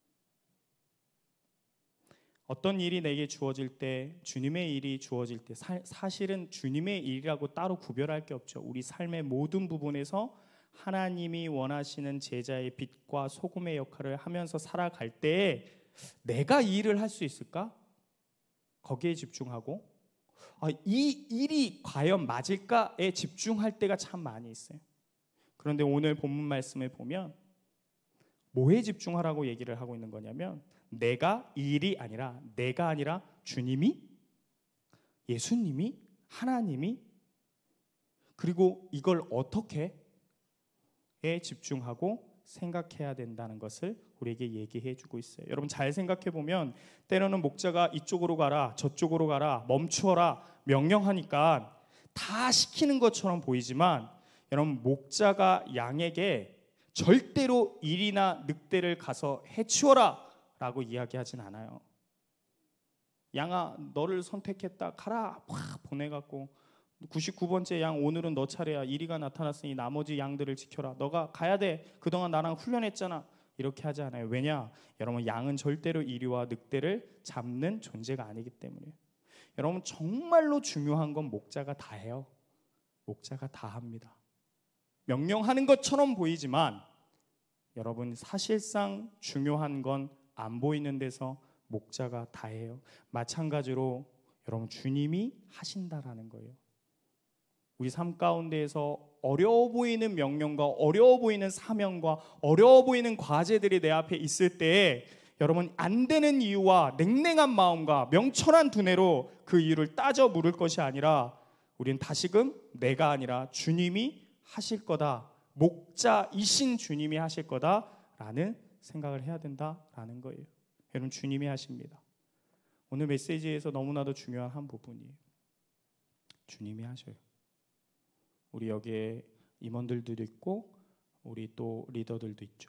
어떤 일이 내게 주어질 때, 주님의 일이 주어질 때 사, 사실은 주님의 일이라고 따로 구별할 게 없죠. 우리 삶의 모든 부분에서 하나님이 원하시는 제자의 빛과 소금의 역할을 하면서 살아갈 때에 내가 이 일을 할 수 있을까? 거기에 집중하고, 아, 이 일이 과연 맞을까에 집중할 때가 참 많이 있어요. 그런데 오늘 본문 말씀을 보면 뭐에 집중하라고 얘기를 하고 있는 거냐면, 내가 이 일이 아니라, 내가 아니라 주님이, 예수님이, 하나님이, 그리고 이걸 어떻게 에 집중하고 생각해야 된다는 것을 우리에게 얘기해 주고 있어요. 여러분, 잘 생각해 보면 때로는 목자가 이쪽으로 가라, 저쪽으로 가라, 멈추어라 명령하니까 다 시키는 것처럼 보이지만, 여러분, 목자가 양에게 절대로 일이나 늑대를 가서 해치워라 라고 이야기하진 않아요. 양아, 너를 선택했다, 가라 확 보내갖고 구십구 번째 양, 오늘은 너 차례야, 이리가 나타났으니 나머지 양들을 지켜라, 너가 가야 돼, 그동안 나랑 훈련했잖아, 이렇게 하지 않아요. 왜냐? 여러분, 양은 절대로 이리와 늑대를 잡는 존재가 아니기 때문에. 여러분, 정말로 중요한 건 목자가 다 해요. 목자가 다 합니다. 명령하는 것처럼 보이지만 여러분, 사실상 중요한 건 안 보이는 데서 목자가 다 해요. 마찬가지로 여러분, 주님이 하신다라는 거예요. 우리 삶 가운데에서 어려워 보이는 명령과 어려워 보이는 사명과 어려워 보이는 과제들이 내 앞에 있을 때, 여러분, 안 되는 이유와 냉랭한 마음과 명철한 두뇌로 그 이유를 따져 물을 것이 아니라, 우리는 다시금 내가 아니라 주님이 하실 거다, 목자이신 주님이 하실 거다라는 생각을 해야 된다라는 거예요. 여러분, 주님이 하십니다. 오늘 메시지에서 너무나도 중요한 한 부분이에요. 주님이 하셔요. 우리 여기에 임원들도 있고 우리 또 리더들도 있죠.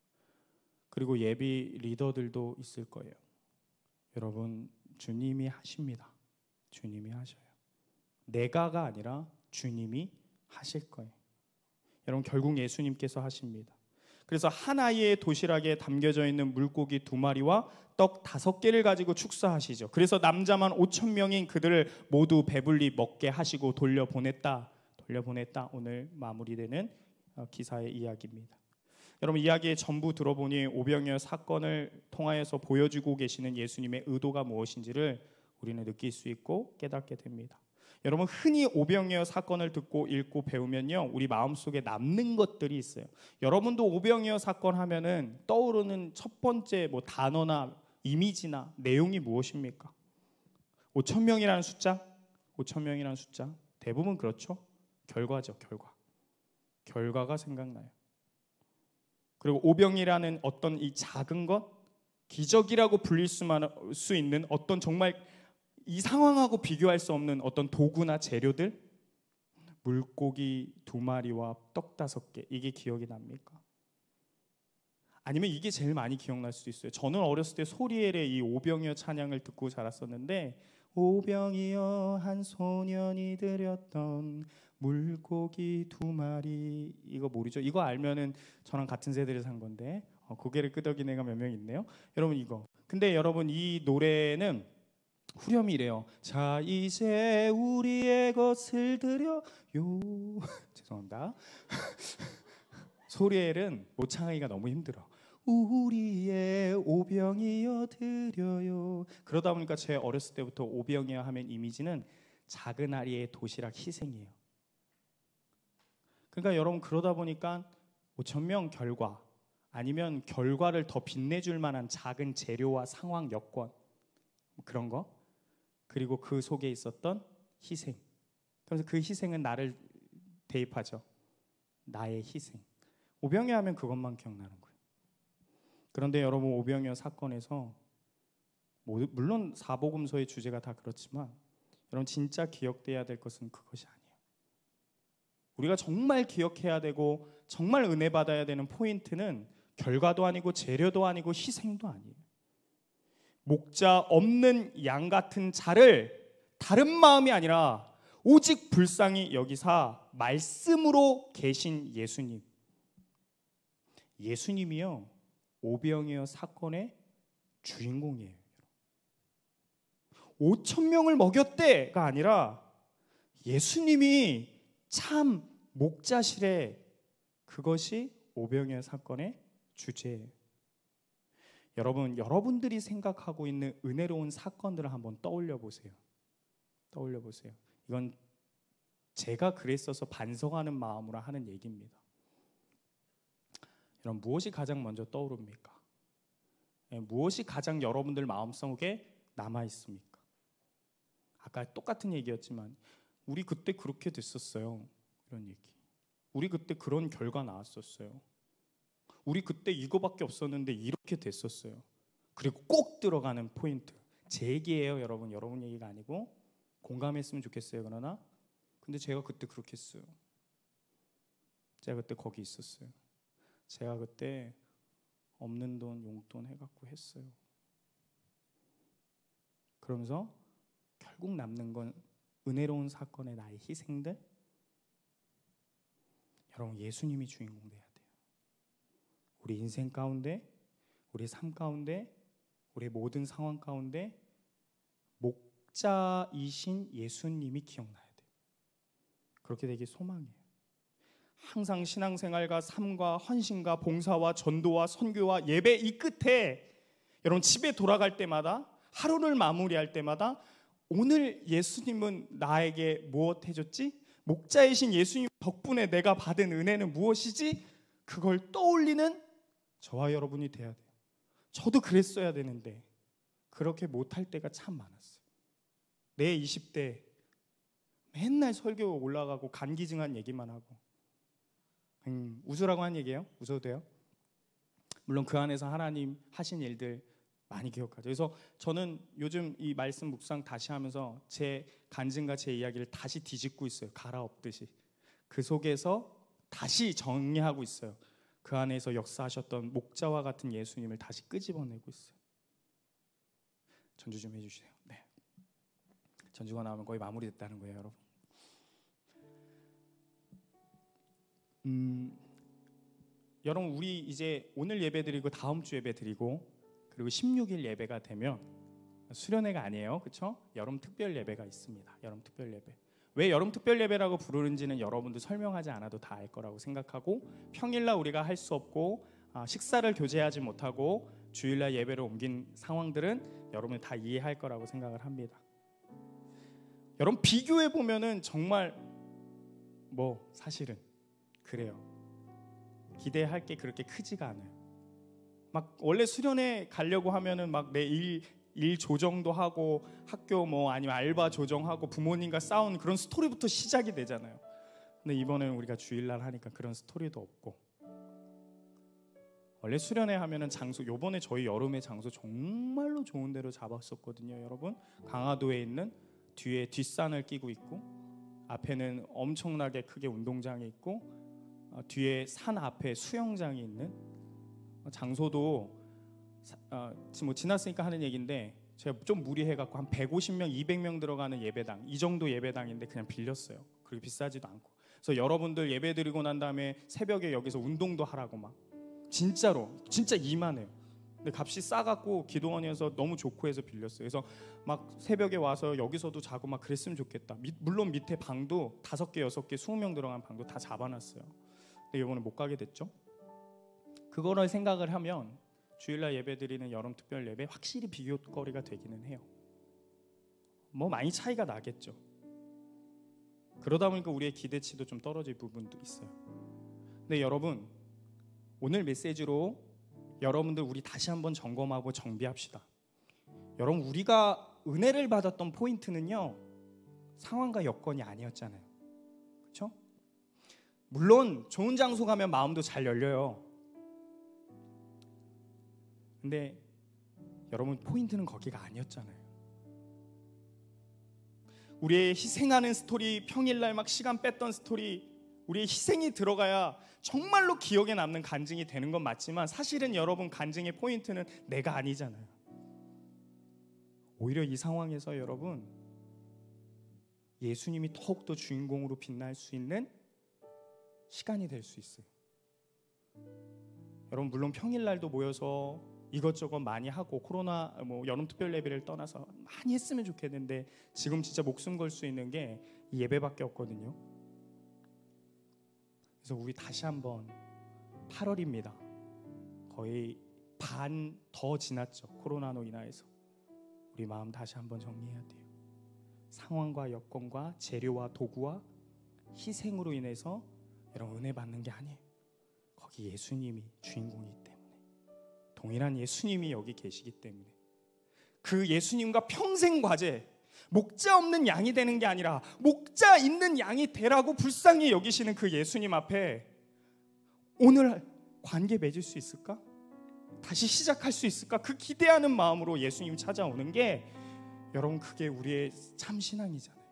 그리고 예비 리더들도 있을 거예요. 여러분, 주님이 하십니다. 주님이 하셔요. 내가가 아니라 주님이 하실 거예요. 여러분, 결국 예수님께서 하십니다. 그래서 하나의 도시락에 담겨져 있는 물고기 두 마리와 떡 다섯 개를 가지고 축사하시죠. 그래서 남자만 오천 명인 그들을 모두 배불리 먹게 하시고 돌려보냈다. 돌려보냈다. 오늘 마무리되는 기사의 이야기입니다. 여러분, 이야기의 전부 들어보니 오병이어 사건을 통하여서 보여주고 계시는 예수님의 의도가 무엇인지를 우리는 느낄 수 있고 깨닫게 됩니다. 여러분, 흔히 오병이어 사건을 듣고 읽고 배우면요, 우리 마음속에 남는 것들이 있어요. 여러분도 오병이어 사건 하면은 떠오르는 첫 번째 뭐 단어나 이미지나 내용이 무엇입니까? 오천 명이라는 숫자? 오천 명이라는 숫자? 대부분 그렇죠. 결과죠, 결과. 결과가 생각나요. 그리고 오병이라는 어떤 이 작은 것, 기적이라고 불릴 수만 수 있는 어떤 정말 이 상황하고 비교할 수 없는 어떤 도구나 재료들, 물고기 두 마리와 떡 다섯 개, 이게 기억이 납니까? 아니면 이게 제일 많이 기억날 수도 있어요. 저는 어렸을 때 소리엘의 이 오병이어 찬양을 듣고 자랐었는데, 오병이어 한 소년이 드렸던 물고기 두 마리. 이거 모르죠? 이거 알면은 저랑 같은 세대를 산 건데 어, 고개를 끄덕이는 애가 몇 명 있네요. 여러분 이거. 근데 여러분 이 노래는 후렴이 이래요. 자 이제 우리의 것을 드려요. 죄송합니다. 소리엘은 모창하기가 너무 힘들어. 우리의 오병이어 드려요. 그러다 보니까 제 어렸을 때부터 오병이어 하면 이미지는 작은 아리의 도시락 희생이에요. 그러니까 여러분 그러다 보니까 오천 명 결과 아니면 결과를 더 빛내줄 만한 작은 재료와 상황 여건 그런 거 그리고 그 속에 있었던 희생. 그래서 그 희생은 나를 대입하죠. 나의 희생. 오병이어 하면 그것만 기억나는 거예요. 그런데 여러분 오병이어 사건에서 물론 사복음서의 주제가 다 그렇지만 여러분 진짜 기억돼야 될 것은 그것이 아니에요. 우리가 정말 기억해야 되고 정말 은혜 받아야 되는 포인트는 결과도 아니고 재료도 아니고 희생도 아니에요. 목자 없는 양 같은 자를 다른 마음이 아니라 오직 불쌍히 여기사 말씀으로 계신 예수님. 예수님이요 오병이어 사건의 주인공이에요. 오천 명을 먹였대가 아니라 예수님이 참 목자실에 그것이 오병이어 사건의 주제예요. 여러분, 여러분들이 생각하고 있는 은혜로운 사건들을 한번 떠올려 보세요. 떠올려 보세요. 이건 제가 그랬어서 반성하는 마음으로 하는 얘기입니다. 여러분, 무엇이 가장 먼저 떠오릅니까? 예, 무엇이 가장 여러분들 마음속에 남아 있습니까? 아까 똑같은 얘기였지만 우리 그때 그렇게 됐었어요. 이런 얘기. 우리 그때 그런 결과 나왔었어요. 우리 그때 이거밖에 없었는데 이렇게 됐었어요. 그리고 꼭 들어가는 포인트. 제 얘기예요, 여러분. 여러분 얘기가 아니고 공감했으면 좋겠어요. 그러나 근데 제가 그때 그렇게 했어요. 제가 그때 거기 있었어요. 제가 그때 없는 돈, 용돈 해갖고 했어요. 그러면서 결국 남는 건 은혜로운 사건의 나의 희생들. 여러분, 예수님이 주인공 돼야 돼요. 우리 인생 가운데, 우리 삶 가운데, 우리 모든 상황 가운데 목자이신 예수님이 기억나야 돼요. 그렇게 되기 소망이에요. 항상 신앙생활과 삶과 헌신과 봉사와 전도와 선교와 예배 이 끝에 여러분 집에 돌아갈 때마다 하루를 마무리할 때마다 오늘 예수님은 나에게 무엇 해줬지? 목자이신 예수님 덕분에 내가 받은 은혜는 무엇이지? 그걸 떠올리는 저와 여러분이 돼야 돼요. 저도 그랬어야 되는데 그렇게 못할 때가 참 많았어요. 내 이십 대 맨날 설교 올라가고 간기증한 얘기만 하고 음, 웃으라고 한 얘기예요. 웃어도 돼요. 물론 그 안에서 하나님 하신 일들 많이 기억하죠. 그래서 저는 요즘 이 말씀 묵상 다시 하면서 제 간증과 제 이야기를 다시 뒤집고 있어요. 갈아엎듯이. 그 속에서 다시 정리하고 있어요. 그 안에서 역사하셨던 목자와 같은 예수님을 다시 끄집어내고 있어요. 전주 좀 해주세요. 네. 전주가 나오면 거의 마무리됐다는 거예요, 여러분. 음, 여러분 우리 이제 오늘 예배 드리고 다음 주 예배 드리고 그리고 십육 일 예배가 되면 수련회가 아니에요, 그렇죠? 여름 특별 예배가 있습니다. 여름 특별 예배. 왜 여름 특별 예배라고 부르는지는 여러분도 설명하지 않아도 다 알 거라고 생각하고 평일날 우리가 할 수 없고 아, 식사를 교제하지 못하고 주일날 예배를 옮긴 상황들은 여러분이 다 이해할 거라고 생각을 합니다. 여러분 비교해 보면은 정말 뭐 사실은 그래요. 기대할 게 그렇게 크지가 않아요. 막 원래 수련회 가려고 하면은 막 내 일 일 조정도 하고 학교 뭐 아니면 알바 조정하고 부모님과 싸우는 그런 스토리부터 시작이 되잖아요. 근데 이번에는 우리가 주일날 하니까 그런 스토리도 없고 원래 수련회 하면은 장소 요번에 저희 여름에 장소 정말로 좋은 데로 잡았었거든요, 여러분. 강화도에 있는 뒤에 뒷산을 끼고 있고 앞에는 엄청나게 크게 운동장이 있고 어, 뒤에 산 앞에 수영장이 있는 어, 장소도 어, 지금 뭐 지났으니까 하는 얘기인데 제가 좀 무리해갖고 한 백오십 명, 이백 명 들어가는 예배당, 이 정도 예배당인데 그냥 빌렸어요. 그리고 비싸지도 않고. 그래서 여러분들 예배 드리고 난 다음에 새벽에 여기서 운동도 하라고 막 진짜로 진짜 이만해요. 근데 값이 싸갖고 기도원이어서 너무 좋고 해서 빌렸어요. 그래서 막 새벽에 와서 여기서도 자고 막 그랬으면 좋겠다. 미, 물론 밑에 방도 다섯 개, 여섯 개, 스무 명 들어간 방도 다 잡아놨어요. 근데 이번에 못 가게 됐죠. 그거를 생각을 하면 주일날 예배 드리는 여름 특별 예배 확실히 비교거리가 되기는 해요. 뭐 많이 차이가 나겠죠. 그러다 보니까 우리의 기대치도 좀 떨어질 부분도 있어요. 근데 여러분, 오늘 메시지로 여러분들 우리 다시 한번 점검하고 정비합시다. 여러분, 우리가 은혜를 받았던 포인트는요, 상황과 여건이 아니었잖아요. 그렇죠? 물론 좋은 장소 가면 마음도 잘 열려요. 근데 여러분, 포인트는 거기가 아니었잖아요. 우리의 희생하는 스토리, 평일날 막 시간 뺐던 스토리, 우리의 희생이 들어가야 정말로 기억에 남는 간증이 되는 건 맞지만 사실은 여러분, 간증의 포인트는 내가 아니잖아요. 오히려 이 상황에서 여러분, 예수님이 더욱더 주인공으로 빛날 수 있는 시간이 될 수 있어요. 여러분, 물론 평일날도 모여서 이것저것 많이 하고 코로나 뭐 여름 특별 예배를 떠나서 많이 했으면 좋겠는데 지금 진짜 목숨 걸 수 있는 게 이 예배밖에 없거든요. 그래서 우리 다시 한번 팔월입니다. 거의 반 더 지났죠. 코로나로 인하여서. 우리 마음 다시 한번 정리해야 돼요. 상황과 여건과 재료와 도구와 희생으로 인해서 여러분 은혜 받는 게 아니에요. 거기 예수님이 주인공이기 때문에, 동일한 예수님이 여기 계시기 때문에, 그 예수님과 평생 과제, 목자 없는 양이 되는 게 아니라 목자 있는 양이 되라고 불쌍히 여기시는 그 예수님 앞에 오늘 관계 맺을 수 있을까? 다시 시작할 수 있을까? 그 기대하는 마음으로 예수님 찾아오는 게 여러분, 그게 우리의 참 신앙이잖아요.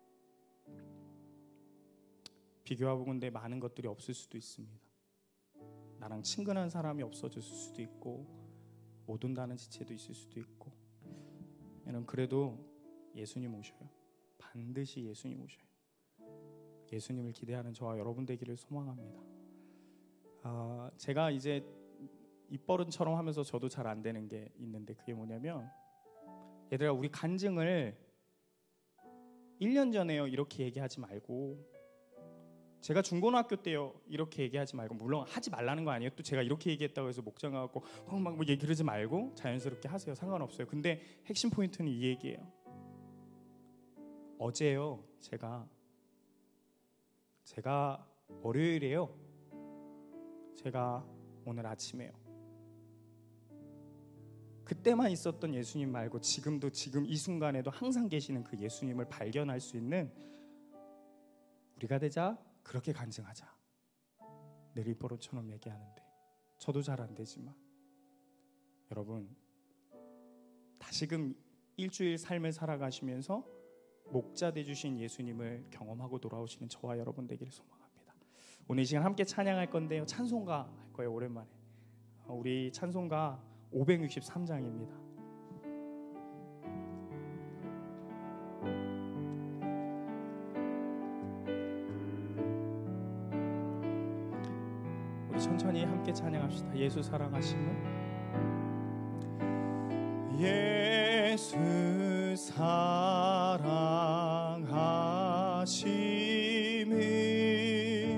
비교하고 근데 많은 것들이 없을 수도 있습니다. 나랑 친근한 사람이 없어졌을 수도 있고 못 온다는 지체도 있을 수도 있고, 여러분 그래도 예수님 오셔요. 반드시 예수님 오셔요. 예수님을 기대하는 저와 여러분 되기를 소망합니다. 아, 제가 이제 입버릇처럼 하면서 저도 잘 안 되는 게 있는데, 그게 뭐냐면, 얘들아 우리 간증을 일 년 전에요 이렇게 얘기하지 말고, 제가 중고등학교 때요 이렇게 얘기하지 말고, 물론 하지 말라는 거 아니에요. 또 제가 이렇게 얘기했다고 해서 목장 가고 막 뭐 얘기 그러지 말고 자연스럽게 하세요. 상관없어요. 근데 핵심 포인트는 이 얘기예요. 어제요 제가 제가 월요일에요 제가 오늘 아침에요 그때만 있었던 예수님 말고 지금도 지금 이 순간에도 항상 계시는 그 예수님을 발견할 수 있는 우리가 되자. 그렇게 간증하자. 늘 입버릇처럼 얘기하는데 저도 잘 안 되지만, 여러분 다시금 일주일 삶을 살아가시면서 목자 되주신 예수님을 경험하고 돌아오시는 저와 여러분 되기를 소망합니다. 오늘 이 시간 함께 찬양할 건데요, 찬송가 할 거예요. 오랜만에 우리 찬송가 오백육십삼 장입니다. 우리 천천히 함께 찬양합시다. 예수 사랑하심을. 예수 사랑하심이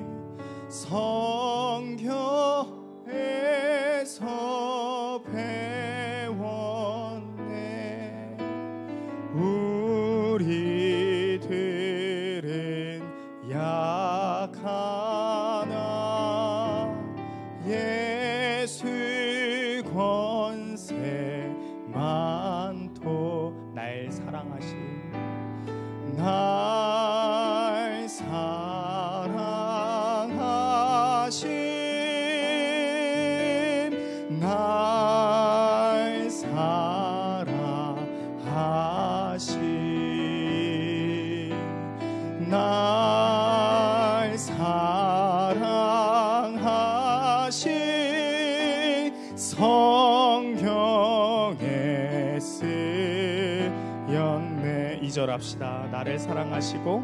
성경에서 배웠네. 우리들은 약하나 예수 권세 많도 날 사랑하신 날 사랑하신 날 사랑하신 날 사랑하신 성경에 쓰 절합시다. 나를 사랑하시고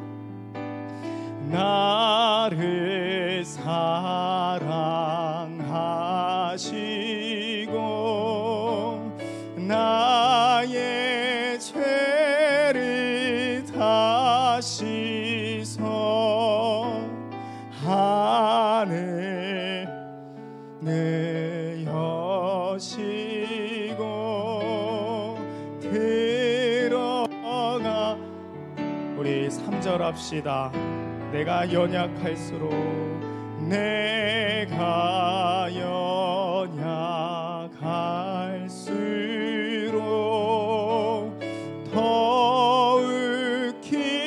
나를 사랑하시고 나의 죄를 다 씻어 하늘 늘 여시고 들어가. 우리 삼 절 합시다. 내가 연약할수록 내가 연약할수록 더욱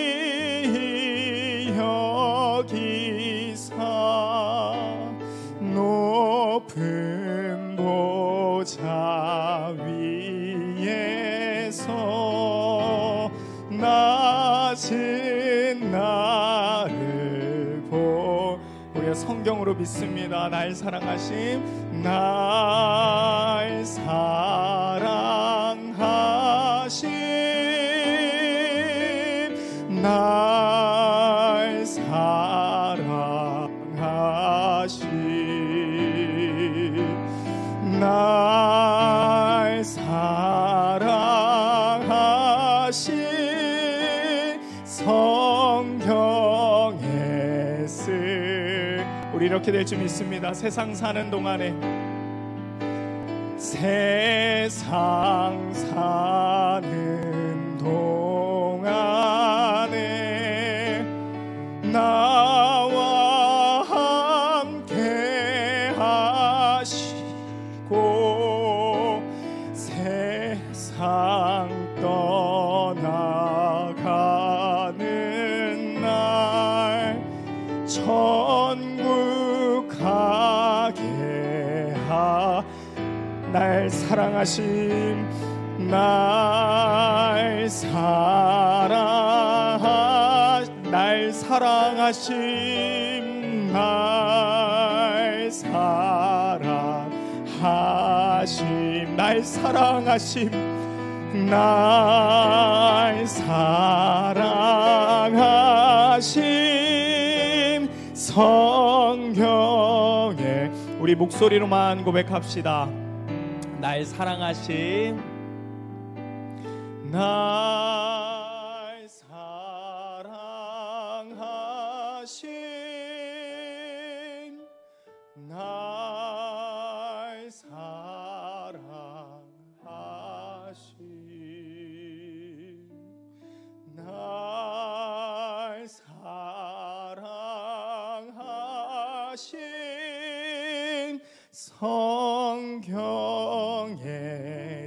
기이 여기사 높은 보좌 위에서 낮은 나를 보. 우리가 성경으로 믿습니다. 날 사랑하심, 날 사랑하심, 날 사랑하심, 날 사랑하심. 성경에 쓸 우리 이렇게 될 줄 믿습니다. 세상 사는 동안에 세상 사는 동안에 나와 함께 하시고 세상 떠나가는 날 천국 가게 하. 날 사랑하심, 날 사랑하 날 사랑하심, 날 사랑하심, 날 사랑하심, 날 사랑하심. 성경에 우리 목소리로만 고백합시다. 날 사랑하심, 날 사랑하심, 날 사랑하심, 날 사랑하심. 성경에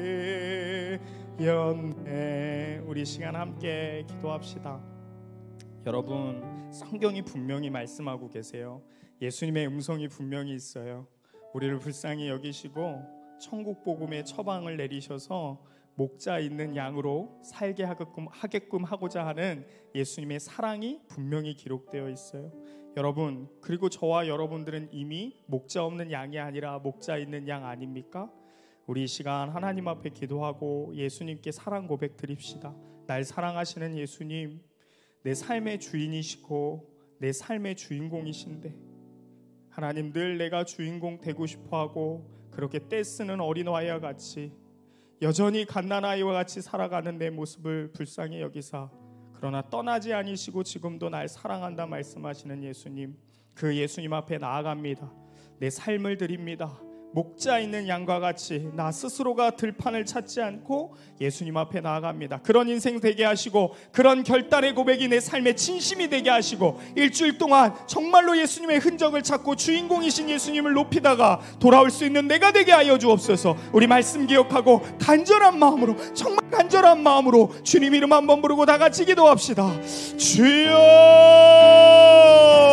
쓰였네. 우리 시간 함께 기도합시다. 여러분, 성경이 분명히 말씀하고 계세요. 예수님의 음성이 분명히 있어요. 우리를 불쌍히 여기시고 천국 복음의 처방을 내리셔서 목자 있는 양으로 살게 하게끔, 하게끔 하고자 하는 예수님의 사랑이 분명히 기록되어 있어요. 여러분, 그리고 저와 여러분들은 이미 목자 없는 양이 아니라 목자 있는 양 아닙니까? 우리 이 시간 하나님 앞에 기도하고 예수님께 사랑 고백 드립시다. 날 사랑하시는 예수님, 내 삶의 주인이시고 내 삶의 주인공이신데 하나님, 늘 내가 주인공 되고 싶어하고 그렇게 떼쓰는 어린아이와 같이 여전히 갓난아이와 같이 살아가는 내 모습을 불쌍히 여기사 그러나 떠나지 아니시고 지금도 날 사랑한다 말씀하시는 예수님, 그 예수님 앞에 나아갑니다. 내 삶을 드립니다. 목자 있는 양과 같이 나 스스로가 들판을 찾지 않고 예수님 앞에 나아갑니다. 그런 인생 되게 하시고 그런 결단의 고백이 내 삶의 진심이 되게 하시고 일주일 동안 정말로 예수님의 흔적을 찾고 주인공이신 예수님을 높이다가 돌아올 수 있는 내가 되게 하여 주옵소서. 우리 말씀 기억하고 간절한 마음으로, 정말 간절한 마음으로 주님 이름 한번 부르고 다 같이 기도합시다. 주여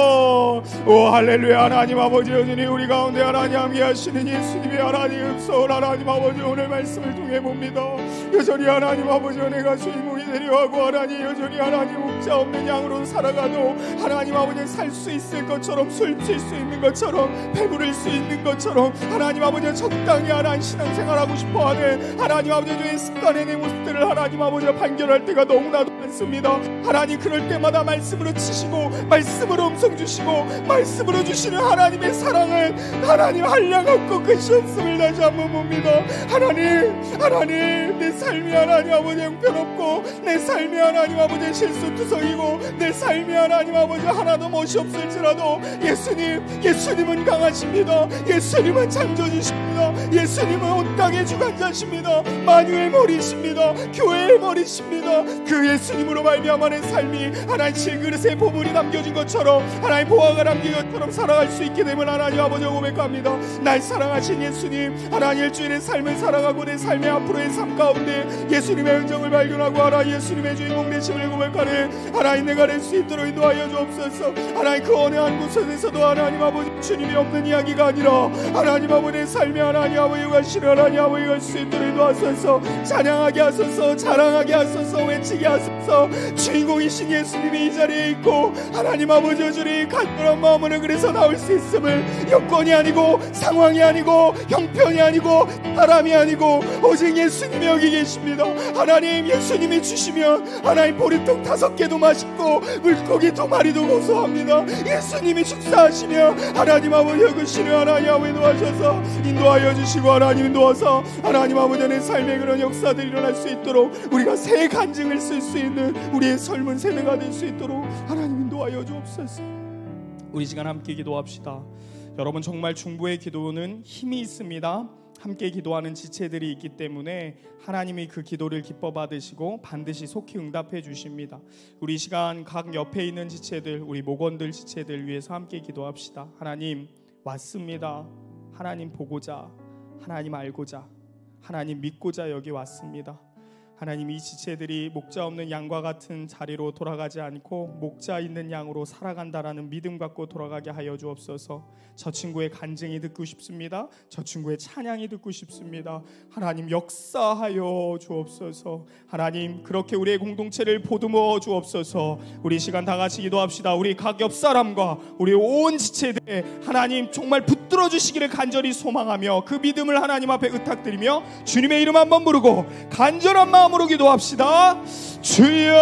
오 할렐루야. 하나님 아버지 여전히 우리 가운데 하나님 함께 하시는 예수님의 하나님 음성을 하나님 아버지 오늘 말씀을 통해 봅니다. 여전히 하나님 아버지 내가 주인공이 되려 하고 하나님 여전히 하나님 목자 없는 양으로 살아가도 하나님 아버지 살 수 있을 것처럼 술 칠 수 있는 것처럼 배부를 수 있는 것처럼 하나님 아버지 적당히 하나님 신앙생활하고 싶어하는 하나님 아버지 주의 습관의 내 모습들을 하나님 아버지 발견할 때가 너무나도 많습니다. 하나님 그럴 때마다 말씀으로 치시고 말씀으로 음성 주시고 말씀으로 주시는 하나님의 사랑을 하나님 한량없고 끝이 없음을 다시 한번 봅니다. 하나님 하나님 내 삶이 하나님 아버지 형편없고 내 삶이 하나님 아버지 실수투성이고 내 삶이 하나님 아버지 하나도 멋이 없을지라도 예수님 예수님은 강하십니다. 예수님은 창조주십니다. 예수님은 온 땅의 주관자십니다. 만유의 머리십니다. 교회의 머리십니다. 그 예수님으로 말미암아 내 삶이 하나님 질그릇에 보물이 남겨진 것처럼 하나님 보화가 남긴 것처럼 살아갈 수 있게 되면 하나님 아버지 고백합니다. 날 사랑하신 예수님 하나님 일주일의 삶을 살아가고 내 삶의 앞으로의 삶 가운데 예수님의 은정을 발견하고 하나님 예수님의 주인공 되심을 고백하는 하나님 내가 될 수 있도록 인도하여 주옵소서. 하나님 그 어느 한 곳에서도 하나님 아버지 주님이 없는 이야기가 아니라 하나님 아버지 내 삶의 하나님 아버지가 실은 하나님 아버지가 할 수 있도록 인도하소서. 찬양하게 하소서. 자랑하게 하소서. 외치게 하소서. 주인공이신 예수님이 이 자리에 있고 하나님 아버지 여전히 간절한 마음으로 그래서 나올 수 있음을 여건이 아니고 상황이 아니고 형편이 아니고 사람이 아니고 오직 예수님이 여기 계십니다. 하나님 예수님이 주시면 하나님 보리떡 다섯 개도 맛있고 물고기 두 마리도 고소합니다. 예수님이 축사하시면 하나님 아버지 여기시는 하나님 아버지 도와셔서 인도하여 주시고 하나님 인도하서 하나님 아버지 내 삶에 그런 역사들이 일어날 수 있도록 우리가 새 간증을 쓸 수 있는 우리의 젊은 세대가 될 수 있도록 하나님 인도하여 주옵소서. 우리 시간 함께 기도합시다. 여러분 정말 중보의 기도는 힘이 있습니다. 함께 기도하는 지체들이 있기 때문에 하나님이 그 기도를 기뻐 받으시고 반드시 속히 응답해 주십니다. 우리 시간 각 옆에 있는 지체들 우리 목원들 지체들 위해서 함께 기도합시다. 하나님 왔습니다. 하나님 보고자 하나님 알고자 하나님 믿고자 여기 왔습니다. 하나님 이 지체들이 목자 없는 양과 같은 자리로 돌아가지 않고 목자 있는 양으로 살아간다라는 믿음 갖고 돌아가게 하여 주옵소서. 저 친구의 간증이 듣고 싶습니다. 저 친구의 찬양이 듣고 싶습니다. 하나님 역사하여 주옵소서. 하나님 그렇게 우리의 공동체를 보듬어 주옵소서. 우리 시간 다 같이 기도합시다. 우리 각 옆 사람과 우리 온 지체들 하나님 정말 붙들어 주시기를 간절히 소망하며 그 믿음을 하나님 앞에 의탁드리며 주님의 이름 한번 부르고 간절한 마음 으로 기도합시다. 주여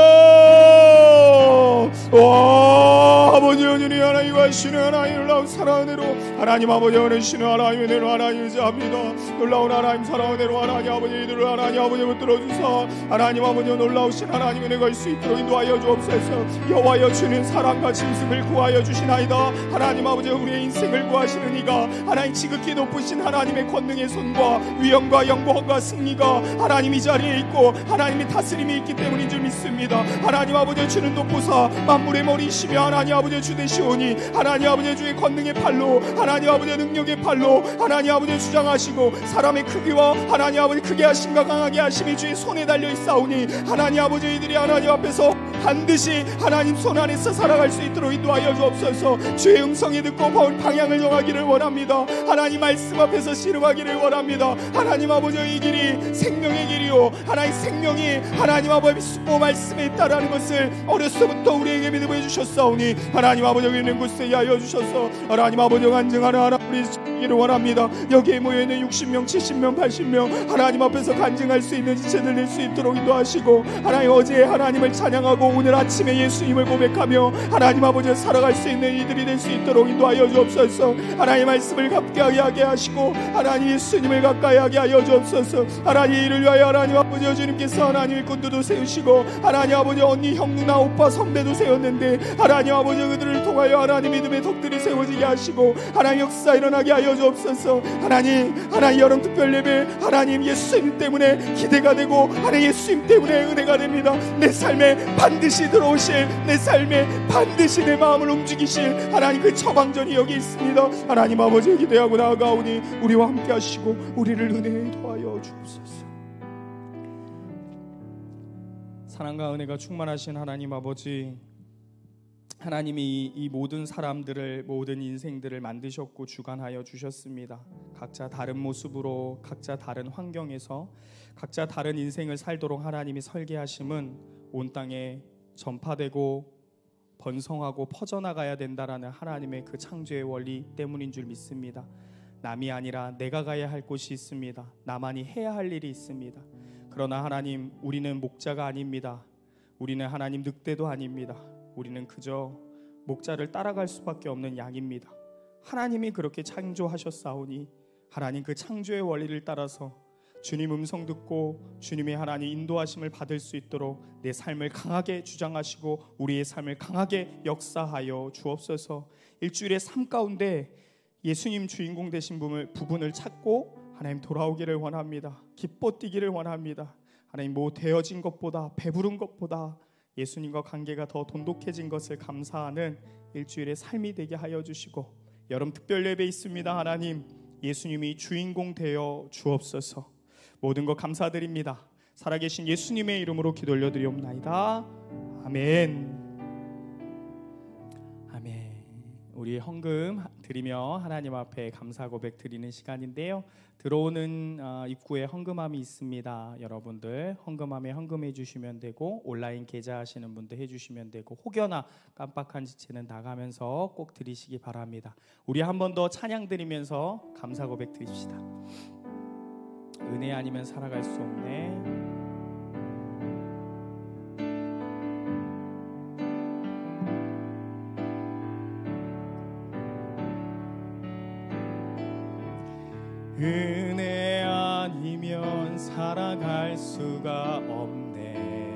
오, 아버지 여전히 하나님 하시는 하나님 놀라운 사랑의 은혜로 하나님 아버지 하시는 하나님의 은혜로 하나님 의지합니다. 놀라운 하나님 사랑의 은혜로 하나님 아버지 이들을 하나님 아버지 붙들어주사 하나님 아버지 놀라우신 하나님의 은혜가 있을 수 있도록 인도하여 주옵소서. 여호와여 주는 사랑과 진심을 구하여 주시나이다. 하나님 아버지 우리의 인생을 구하시는 이가 하나님 지극히 높으신 하나님의 권능의 손과 위엄과 영광과 승리가 하나님 이 자리에 있고 하나님의 다스림이 있기 때문인 줄 믿습니다. 하나님 아버지 주는 높으사 만물의 머리이시며 하나님 아버지 주 되시오니 하나님 아버지 주의 권능의 팔로 하나님 아버지 능력의 팔로 하나님 아버지 주장하시고 사람의 크기와 하나님 아버지 크게 하심과 강하게 하심이 주의 손에 달려 있사오니 하나님 아버지 이들이 하나님 앞에서 반드시 하나님 손 안에서 살아갈 수 있도록 인도하여 주옵소서. 주의 음성이 듣고 방향을 정하기를 원합니다. 하나님 말씀 앞에서 씨름하기를 원합니다. 하나님 아버지 이 길이 생명의 길이요 하나님 생명이 하나님 아버지 수고 말씀에 있다라는 것을 어렸서부터 우리에게 믿음해 주셨사오니 하나님 아버지 여기 있는 곳에 하여 주셔서 하나님 아버지 간증하는 하나님 우리 주기를 원합니다. 여기에 모여있는 육십 명 칠십 명 팔십 명 하나님 앞에서 간증할 수 있는 지체들 낼 수 있도록 인도하시고 하나님 어제 하나님을 찬양하고 오늘 아침에 예수님을 고백하며 하나님 아버지 살아갈 수 있는 이들이 될 수 있도록 인도하여 주옵소서. 하나님 말씀을 가까이 하게 하시고 하나님 예수님을 가까이 하게 하여 주옵소서. 하나님 이를 위하여 하나님 아버지 주님께서 하나님의 군도도 세우시고 하나님 아버지 언니 형 누나 오빠 선배도 세웠는데 하나님 아버지 그들을 통하여 하나님 믿음의 덕들이 세워지게 하시고 하나님 역사 일어나게 하여 주옵소서. 하나님 하나님 여름 특별 예배 하나님 예수님 때문에 기대가 되고 하나님 예수님 때문에 은혜가 됩니다. 내 삶에 반드시 들어오실 내 삶에 반드시 내 마음을 움직이실 하나님 그 처방전이 여기 있습니다. 하나님 아버지 기대하고 나아가오니 우리와 함께 하시고 우리를 은혜에 도하여 주옵소서. 사랑과 은혜가 충만하신 하나님 아버지 하나님이 이 모든 사람들을, 모든 인생들을 만드셨고 주관하여 주셨습니다. 각자 다른 모습으로, 각자 다른 환경에서 각자 다른 인생을 살도록 하나님이 설계하심은 온 땅에 전파되고 번성하고 퍼져나가야 된다라는 하나님의 그 창조의 원리 때문인 줄 믿습니다. 남이 아니라 내가 가야 할 곳이 있습니다. 나만이 해야 할 일이 있습니다. 그러나 하나님, 우리는 목자가 아닙니다. 우리는 하나님 늑대도 아닙니다. 우리는 그저 목자를 따라갈 수밖에 없는 양입니다. 하나님이 그렇게 창조하셨사오니 하나님 그 창조의 원리를 따라서 주님 음성 듣고 주님의 하나님 인도하심을 받을 수 있도록 내 삶을 강하게 주장하시고 우리의 삶을 강하게 역사하여 주옵소서. 일주일의 삶 가운데 예수님 주인공 되신 부분을 찾고 하나님 돌아오기를 원합니다. 기뻐 뛰기를 원합니다. 하나님 뭐 되어진 것보다, 배부른 것보다 예수님과 관계가 더 돈독해진 것을 감사하는 일주일의 삶이 되게 하여 주시고, 여름 특별 예배 있습니다. 하나님, 예수님이 주인공 되어 주옵소서. 모든 것 감사드립니다. 살아계신 예수님의 이름으로 기도 올려드리옵나이다. 아멘. 아멘. 우리 헌금 드리며 하나님 앞에 감사 고백 드리는 시간인데요. 들어오는 입구에 헌금함이 있습니다. 여러분들 헌금함에 헌금해 주시면 되고, 온라인 계좌하시는 분들 해주시면 되고, 혹여나 깜빡한 지체는 나가면서 꼭 드리시기 바랍니다. 우리 한 번 더 찬양 드리면서 감사 고백 드립시다. 은혜 아니면 살아갈 수 없네. 은혜 아니면 살아갈 수가 없네.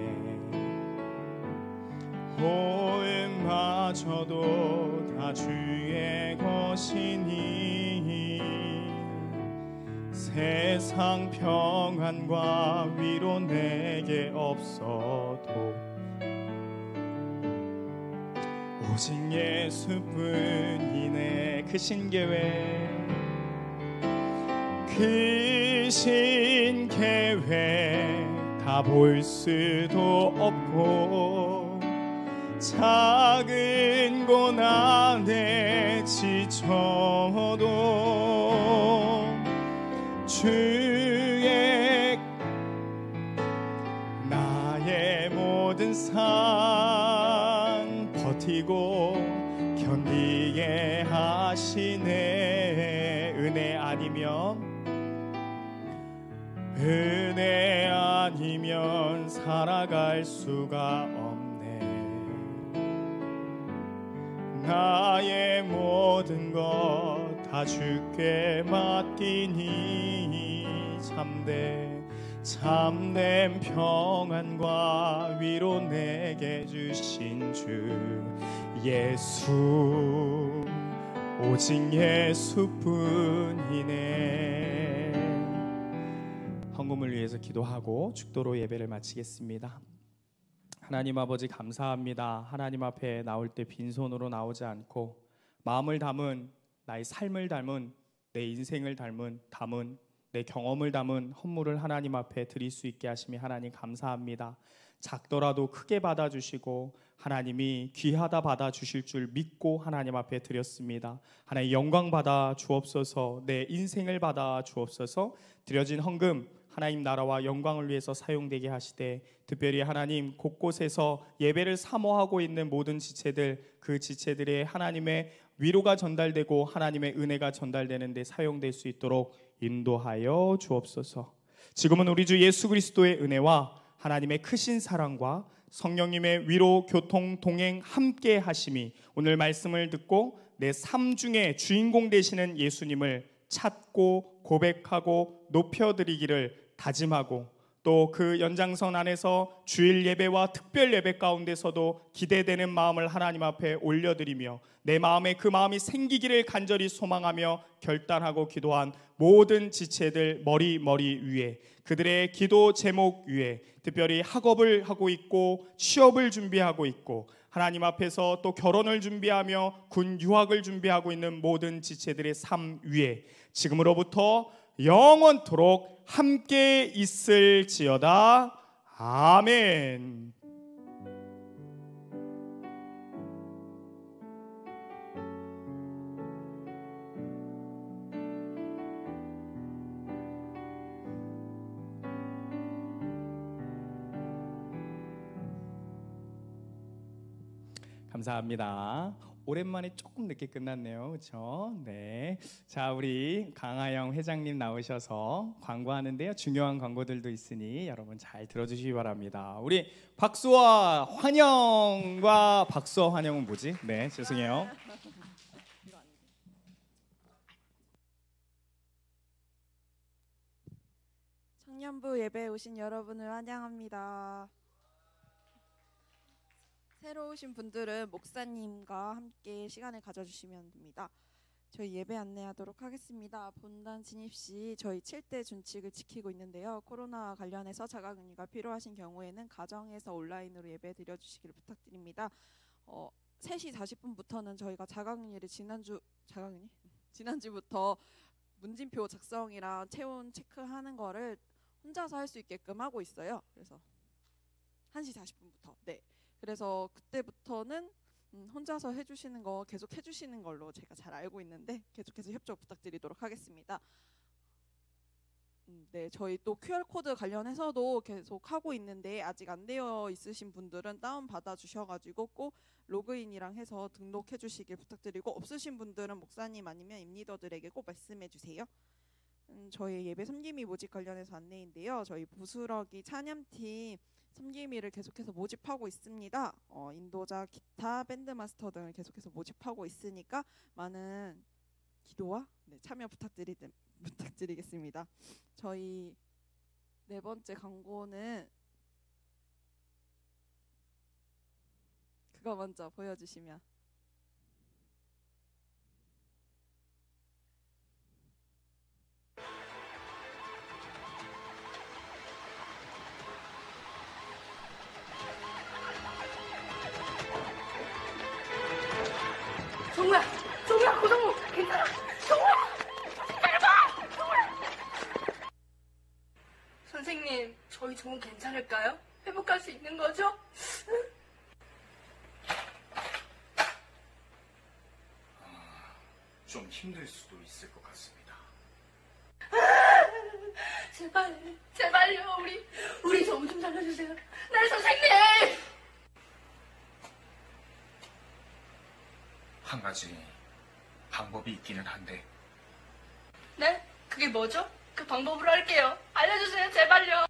호흡마저도 다 주의 것이니 세상 평안과 위로 내게 없어도 오직 예수뿐이네. 그 신계획 그 신계획 다 볼 수도 없고 작은 고난에 지쳐도 주의 나의 모든 산 버티고 견디게 하시네. 은혜 아니면 은혜 아니면 살아갈 수가 없네. 나의 모든 것 다 주께 맡기니 참된 참된 평안과 위로 내게 주신 주 예수, 오직 예수뿐이네. 헌금을 위해서 기도하고 축도로 예배를 마치겠습니다. 하나님 아버지 감사합니다. 하나님 앞에 나올 때 빈손으로 나오지 않고 마음을 담은, 나의 삶을 담은, 내 인생을 담은, 담은 내 경험을 담은 헌물을 하나님 앞에 드릴 수 있게 하심이 하나님 감사합니다. 작더라도 크게 받아주시고 하나님이 귀하다 받아주실 줄 믿고 하나님 앞에 드렸습니다. 하나님 영광 받아 주옵소서. 내 인생을 받아 주옵소서. 드려진 헌금 하나님 나라와 영광을 위해서 사용되게 하시되, 특별히 하나님 곳곳에서 예배를 사모하고 있는 모든 지체들, 그 지체들의 하나님의 위로가 전달되고 하나님의 은혜가 전달되는 데 사용될 수 있도록 인도하여 주옵소서. 지금은 우리 주 예수 그리스도의 은혜와 하나님의 크신 사랑과 성령님의 위로, 교통, 동행 함께 하심이 오늘 말씀을 듣고 내 삶 중에 주인공 되시는 예수님을 찾고 고백하고 높여드리기를 다짐하고, 또 그 연장선 안에서 주일 예배와 특별 예배 가운데서도 기대되는 마음을 하나님 앞에 올려드리며 내 마음에 그 마음이 생기기를 간절히 소망하며 결단하고 기도한 모든 지체들 머리 머리 위에, 그들의 기도 제목 위에, 특별히 학업을 하고 있고 취업을 준비하고 있고 하나님 앞에서 또 결혼을 준비하며 군 유학을 준비하고 있는 모든 지체들의 삶 위에 지금으로부터 영원토록 함께 있을지어다. 아멘. 감사합니다. 오랜만에 조금 늦게 끝났네요. 그렇죠? 네. 자, 우리 강하영 회장님 나오셔서 광고하는데요. 중요한 광고들도 있으니 여러분 잘 들어주시기 바랍니다. 우리 박수와 환영과 박수와 환영은 뭐지? 네, 죄송해요. 청년부 예배에 오신 여러분을 환영합니다. 새로 오신 분들은 목사님과 함께 시간을 가져주시면 됩니다. 저희 예배 안내하도록 하겠습니다. 본당 진입 시 저희 칠 대 준칙을 지키고 있는데요. 코로나와 관련해서 자가격리가 필요하신 경우에는 가정에서 온라인으로 예배 드려주시기를 부탁드립니다. 어, 세 시 사십 분부터는 저희가 자가격리를 지난주 자가격리? 지난주부터 문진표 작성이랑 체온 체크하는 거를 혼자서 할 수 있게끔 하고 있어요. 그래서 한 시 사십 분부터 네. 그래서 그때부터는 음, 혼자서 해주시는 거 계속 해주시는 걸로 제가 잘 알고 있는데 계속해서 협조 부탁드리도록 하겠습니다. 음, 네, 저희 또 큐알 코드 관련해서도 계속 하고 있는데 아직 안 되어 있으신 분들은 다운 받아 주셔가지고 꼭 로그인이랑 해서 등록해 주시길 부탁드리고 없으신 분들은 목사님 아니면 임리더들에게 꼭 말씀해 주세요. 음, 저희 예배 섬김이 모집 관련해서 안내인데요. 저희 부스러기 찬양팀 섬김이를 계속해서 모집하고 있습니다. 어, 인도자, 기타, 밴드마스터 등을 계속해서 모집하고 있으니까 많은 기도와 네, 참여 부탁드리, 부탁드리겠습니다. 저희 네 번째 광고는 그거 먼저 보여주시면 정우야, 정우야, 고정우, 괜찮아. 정우야, 기다려봐, 정우야. 선생님, 저희 정우 괜찮을까요? 회복할 수 있는 거죠? 아, 좀 힘들 수도 있을 것 같습니다. 제발, 제발요, 우리, 우리 정우 좀 살려주세요. 네, 선생님. 한 가지 방법이 있기는 한데. 네? 그게 뭐죠? 그 방법으로 할게요. 알려주세요, 제발요.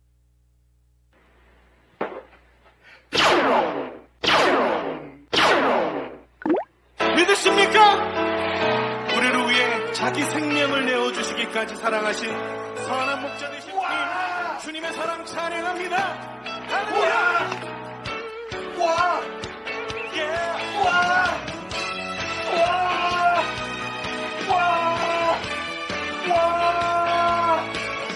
믿으십니까? 우리를 위해 자기 생명을 내어주시기까지 사랑하신 선한 목자 되신 주님, 주님의 사랑 찬양합니다. 할렐루야! 와! 예! 와! 와! 와! 와!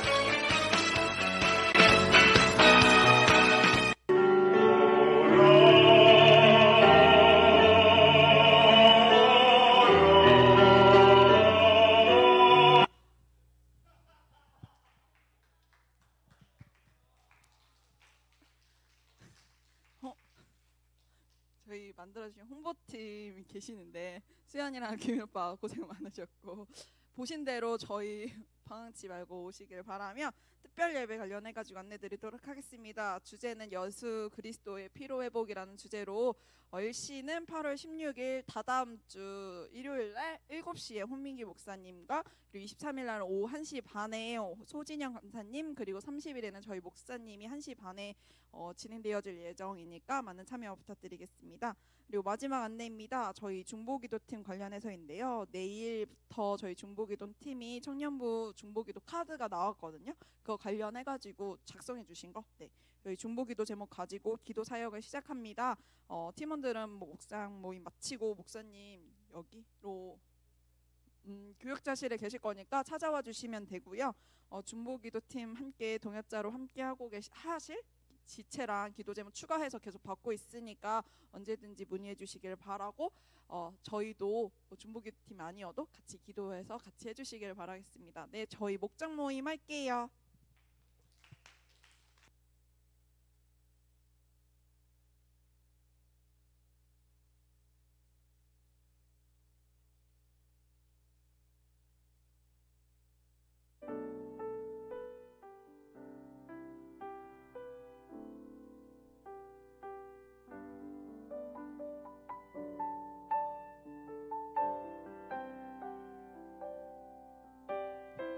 저희 만들어주신 홍보팀이 계시는데 수연이랑 김일 오빠 고생 많으셨고 보신 대로 저희 방황치 말고 오시길 바라며 특별 예배 관련해가지고 안내드리도록 하겠습니다. 주제는 여수 그리스도의 피로회복이라는 주제로 얼씨는 팔월 십육일 다다음 주 일요일날 일곱 시에 홍민기 목사님과 그리고 이십삼일 날은 오후 한 시 반에 소진영 감사님 그리고 삼십일에는 저희 목사님이 한 시 반에 어, 진행되어질 예정이니까 많은 참여 부탁드리겠습니다. 그리고 마지막 안내입니다. 저희 중보기도팀 관련해서인데요. 내일부터 저희 중보기도 팀이 청년부 중보기도 카드가 나왔거든요. 그거 관련해가지고 작성해 주신 거 네. 저희 중보기도 제목 가지고 기도 사역을 시작합니다. 어, 팀원들은 뭐 목상 모임 마치고 목사님 여기로 음, 교육자실에 계실 거니까 찾아와 주시면 되고요. 어, 중보기도팀 함께 동역자로 함께 하고 계시 하실 지체랑 기도 제목 추가해서 계속 받고 있으니까 언제든지 문의해 주시길 바라고 어, 저희도 뭐 중보기도팀 아니어도 같이 기도해서 같이 해주시길 바라겠습니다. 네, 저희 목장 모임 할게요.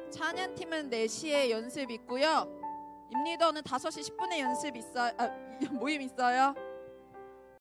찬양팀은 네 시에 연습 있고요. 임리더는 다섯 시 십 분에 연습 있어요. 아, 모임 있어요.